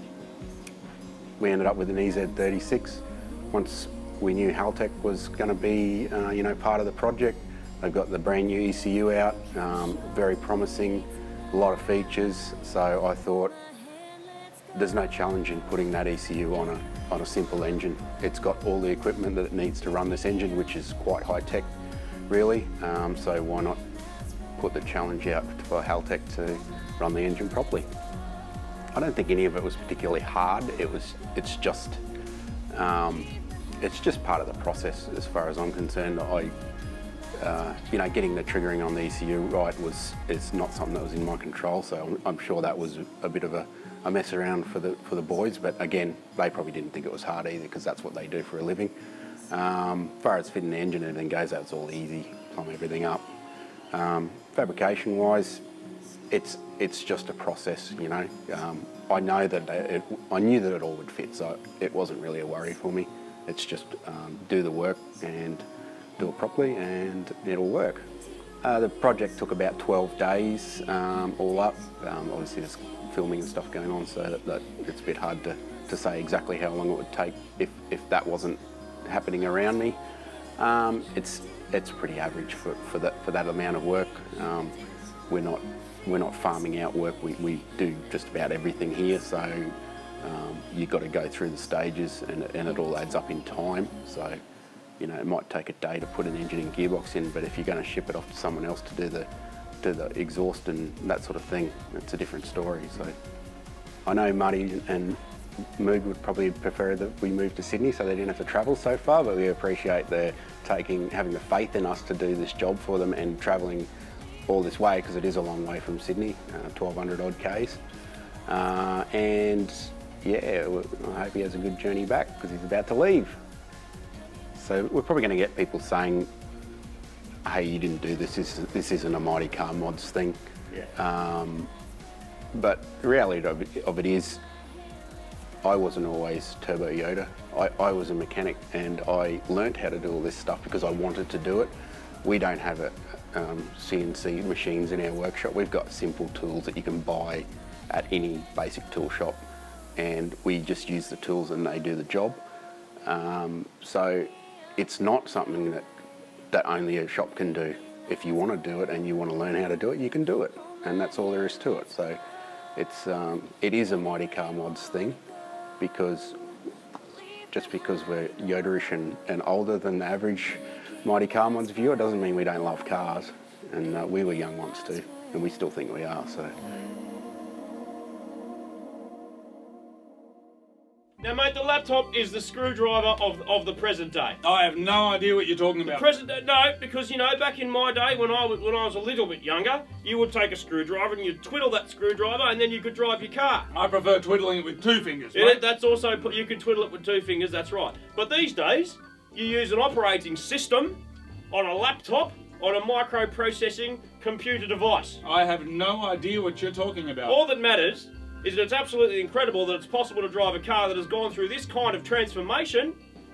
we ended up with an E Z thirty-six. Once we knew Haltech was going to be, uh, you know, part of the project, they've got the brand new E C U out, um, very promising, a lot of features. So I thought, there's no challenge in putting that E C U on a on a simple engine. It's got all the equipment that it needs to run this engine, which is quite high tech, really. Um, so why not put the challenge out for Haltech to run the engine properly? I don't think any of it was particularly hard. It was. It's just. Um, it's just part of the process, as far as I'm concerned. I. Uh, you know, getting the triggering on the E C U right was is not something that was in my control. So I'm, I'm sure that was a bit of a a mess around for the for the boys, but again, they probably didn't think it was hard either because that's what they do for a living. Um, as far as fitting the engine and everything goes, that's all easy, plumb everything up. Um, fabrication wise, it's it's just a process, you know. Um, I know that it, I knew that it all would fit, so it wasn't really a worry for me. It's just um, do the work and do it properly, and it'll work. Uh, the project took about twelve days um, all up. Um, obviously, there's filming and stuff going on, so that, that it's a bit hard to, to say exactly how long it would take if, if that wasn't happening around me. Um, it's it's pretty average for, for that for that amount of work. Um, we're not we're not farming out work. We, we do just about everything here, so um, you've got to go through the stages, and, and it all adds up in time. So you know, it might take a day to put an engine and gearbox in, but if you're going to ship it off to someone else to do the to the exhaust and that sort of thing, it's a different story. So I know Muddy and Moog would probably prefer that we move to Sydney so they didn't have to travel so far, but we appreciate their taking, having the faith in us to do this job for them and travelling all this way, because it is a long way from Sydney, uh, twelve hundred odd Ks. Uh, and yeah, I hope he has a good journey back because he's about to leave. So we're probably going to get people saying, hey, you didn't do this, this, this isn't a Mighty Car Mods thing. Yeah. Um, but the reality of it, of it is, I wasn't always Turbo Yoda. I, I was a mechanic, and I learnt how to do all this stuff because I wanted to do it. We don't have a, um, C N C machines in our workshop. We've got simple tools that you can buy at any basic tool shop, and we just use the tools and they do the job. Um, so it's not something that that only a shop can do. If you want to do it and you want to learn how to do it, you can do it, and that's all there is to it. So it's um, it is a Mighty Car Mods thing, because just because we're Yoderish and, and older than the average Mighty Car Mods viewer doesn't mean we don't love cars, and uh, we were young once too. and we still think we are. So. Now, mate, the laptop is the screwdriver of, of the present day. I have no idea what you're talking about. Present day, no, because, you know, back in my day when I, was, when I was a little bit younger, you would take a screwdriver and you'd twiddle that screwdriver and then you could drive your car. I prefer twiddling it with two fingers, Yeah, mate. that's also, you can twiddle it with two fingers, that's right. But these days, you use an operating system on a laptop on a microprocessing computer device. I have no idea what you're talking about. All that matters is that it's absolutely incredible that it's possible to drive a car that has gone through this kind of transformation,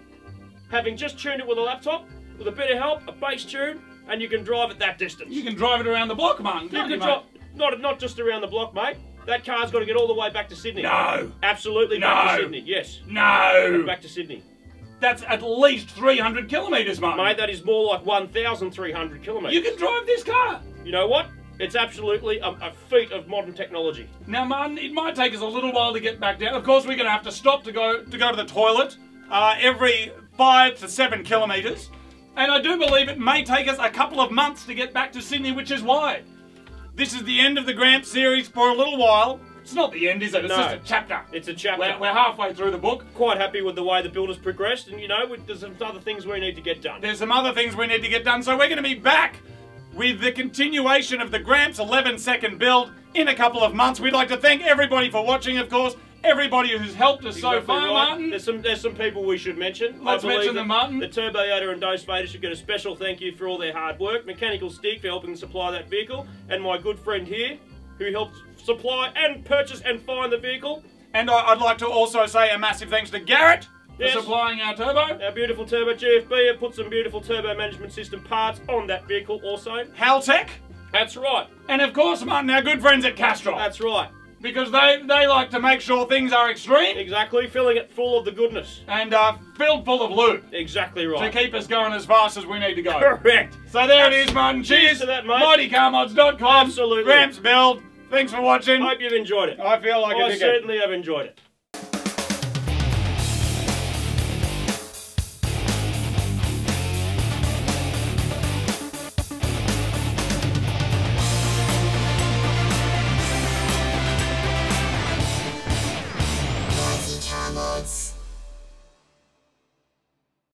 having just tuned it with a laptop, with a bit of help, a bass tune, and you can drive it that distance. You can drive it around the block, Martin, You can't can you, drive, mate? not, not just around the block, mate. That car's got to get all the way back to Sydney. No. Absolutely back No. to Sydney, yes. No. Back to Sydney. That's at least three hundred kilometres, Martin. Mate, that is more like one thousand three hundred kilometres. You can drive this car. You know what? It's absolutely a, a feat of modern technology. Now, Martin, it might take us a little while to get back down. Of course, we're going to have to stop to go to go to the toilet uh, every five to seven kilometres. And I do believe it may take us a couple of months to get back to Sydney, which is why this is the end of the Gramps series for a little while. It's not the end, is it? It's No. just a chapter. It's a chapter. We're, we're halfway through the book. Quite happy with the way the build has progressed, and you know, there's some other things we need to get done. There's some other things we need to get done, so we're going to be back with the continuation of the Gramps eleven second build in a couple of months. We'd like to thank everybody for watching, of course, everybody who's helped us so Exactly far, right. Martin. There's some there's some people we should mention. Let's I believe mention that them, Martin. The Turbo Yoda and Dose Vader should get a special thank you for all their hard work. Mechanical Stick for helping supply that vehicle, and my good friend here, who helped supply and purchase and find the vehicle. And I, I'd like to also say a massive thanks to Garrett Yes. for supplying our turbo. Our beautiful Turbo G F B have put some beautiful turbo management system parts on that vehicle also. Haltech. That's right. And of course, Martin, our good friends at Castrol. That's right. Because they, they like to make sure things are extreme Exactly. Filling it full of the goodness. and uh, filled full of lube Exactly right. to keep us going as fast as we need to go. Correct. So there it is, Martin. Cheers Cheers to that, mate. mighty car mods dot com. Absolutely. Gramps build. Thanks for watching. Hope you've enjoyed it. I feel like a I dickhead. certainly have enjoyed it.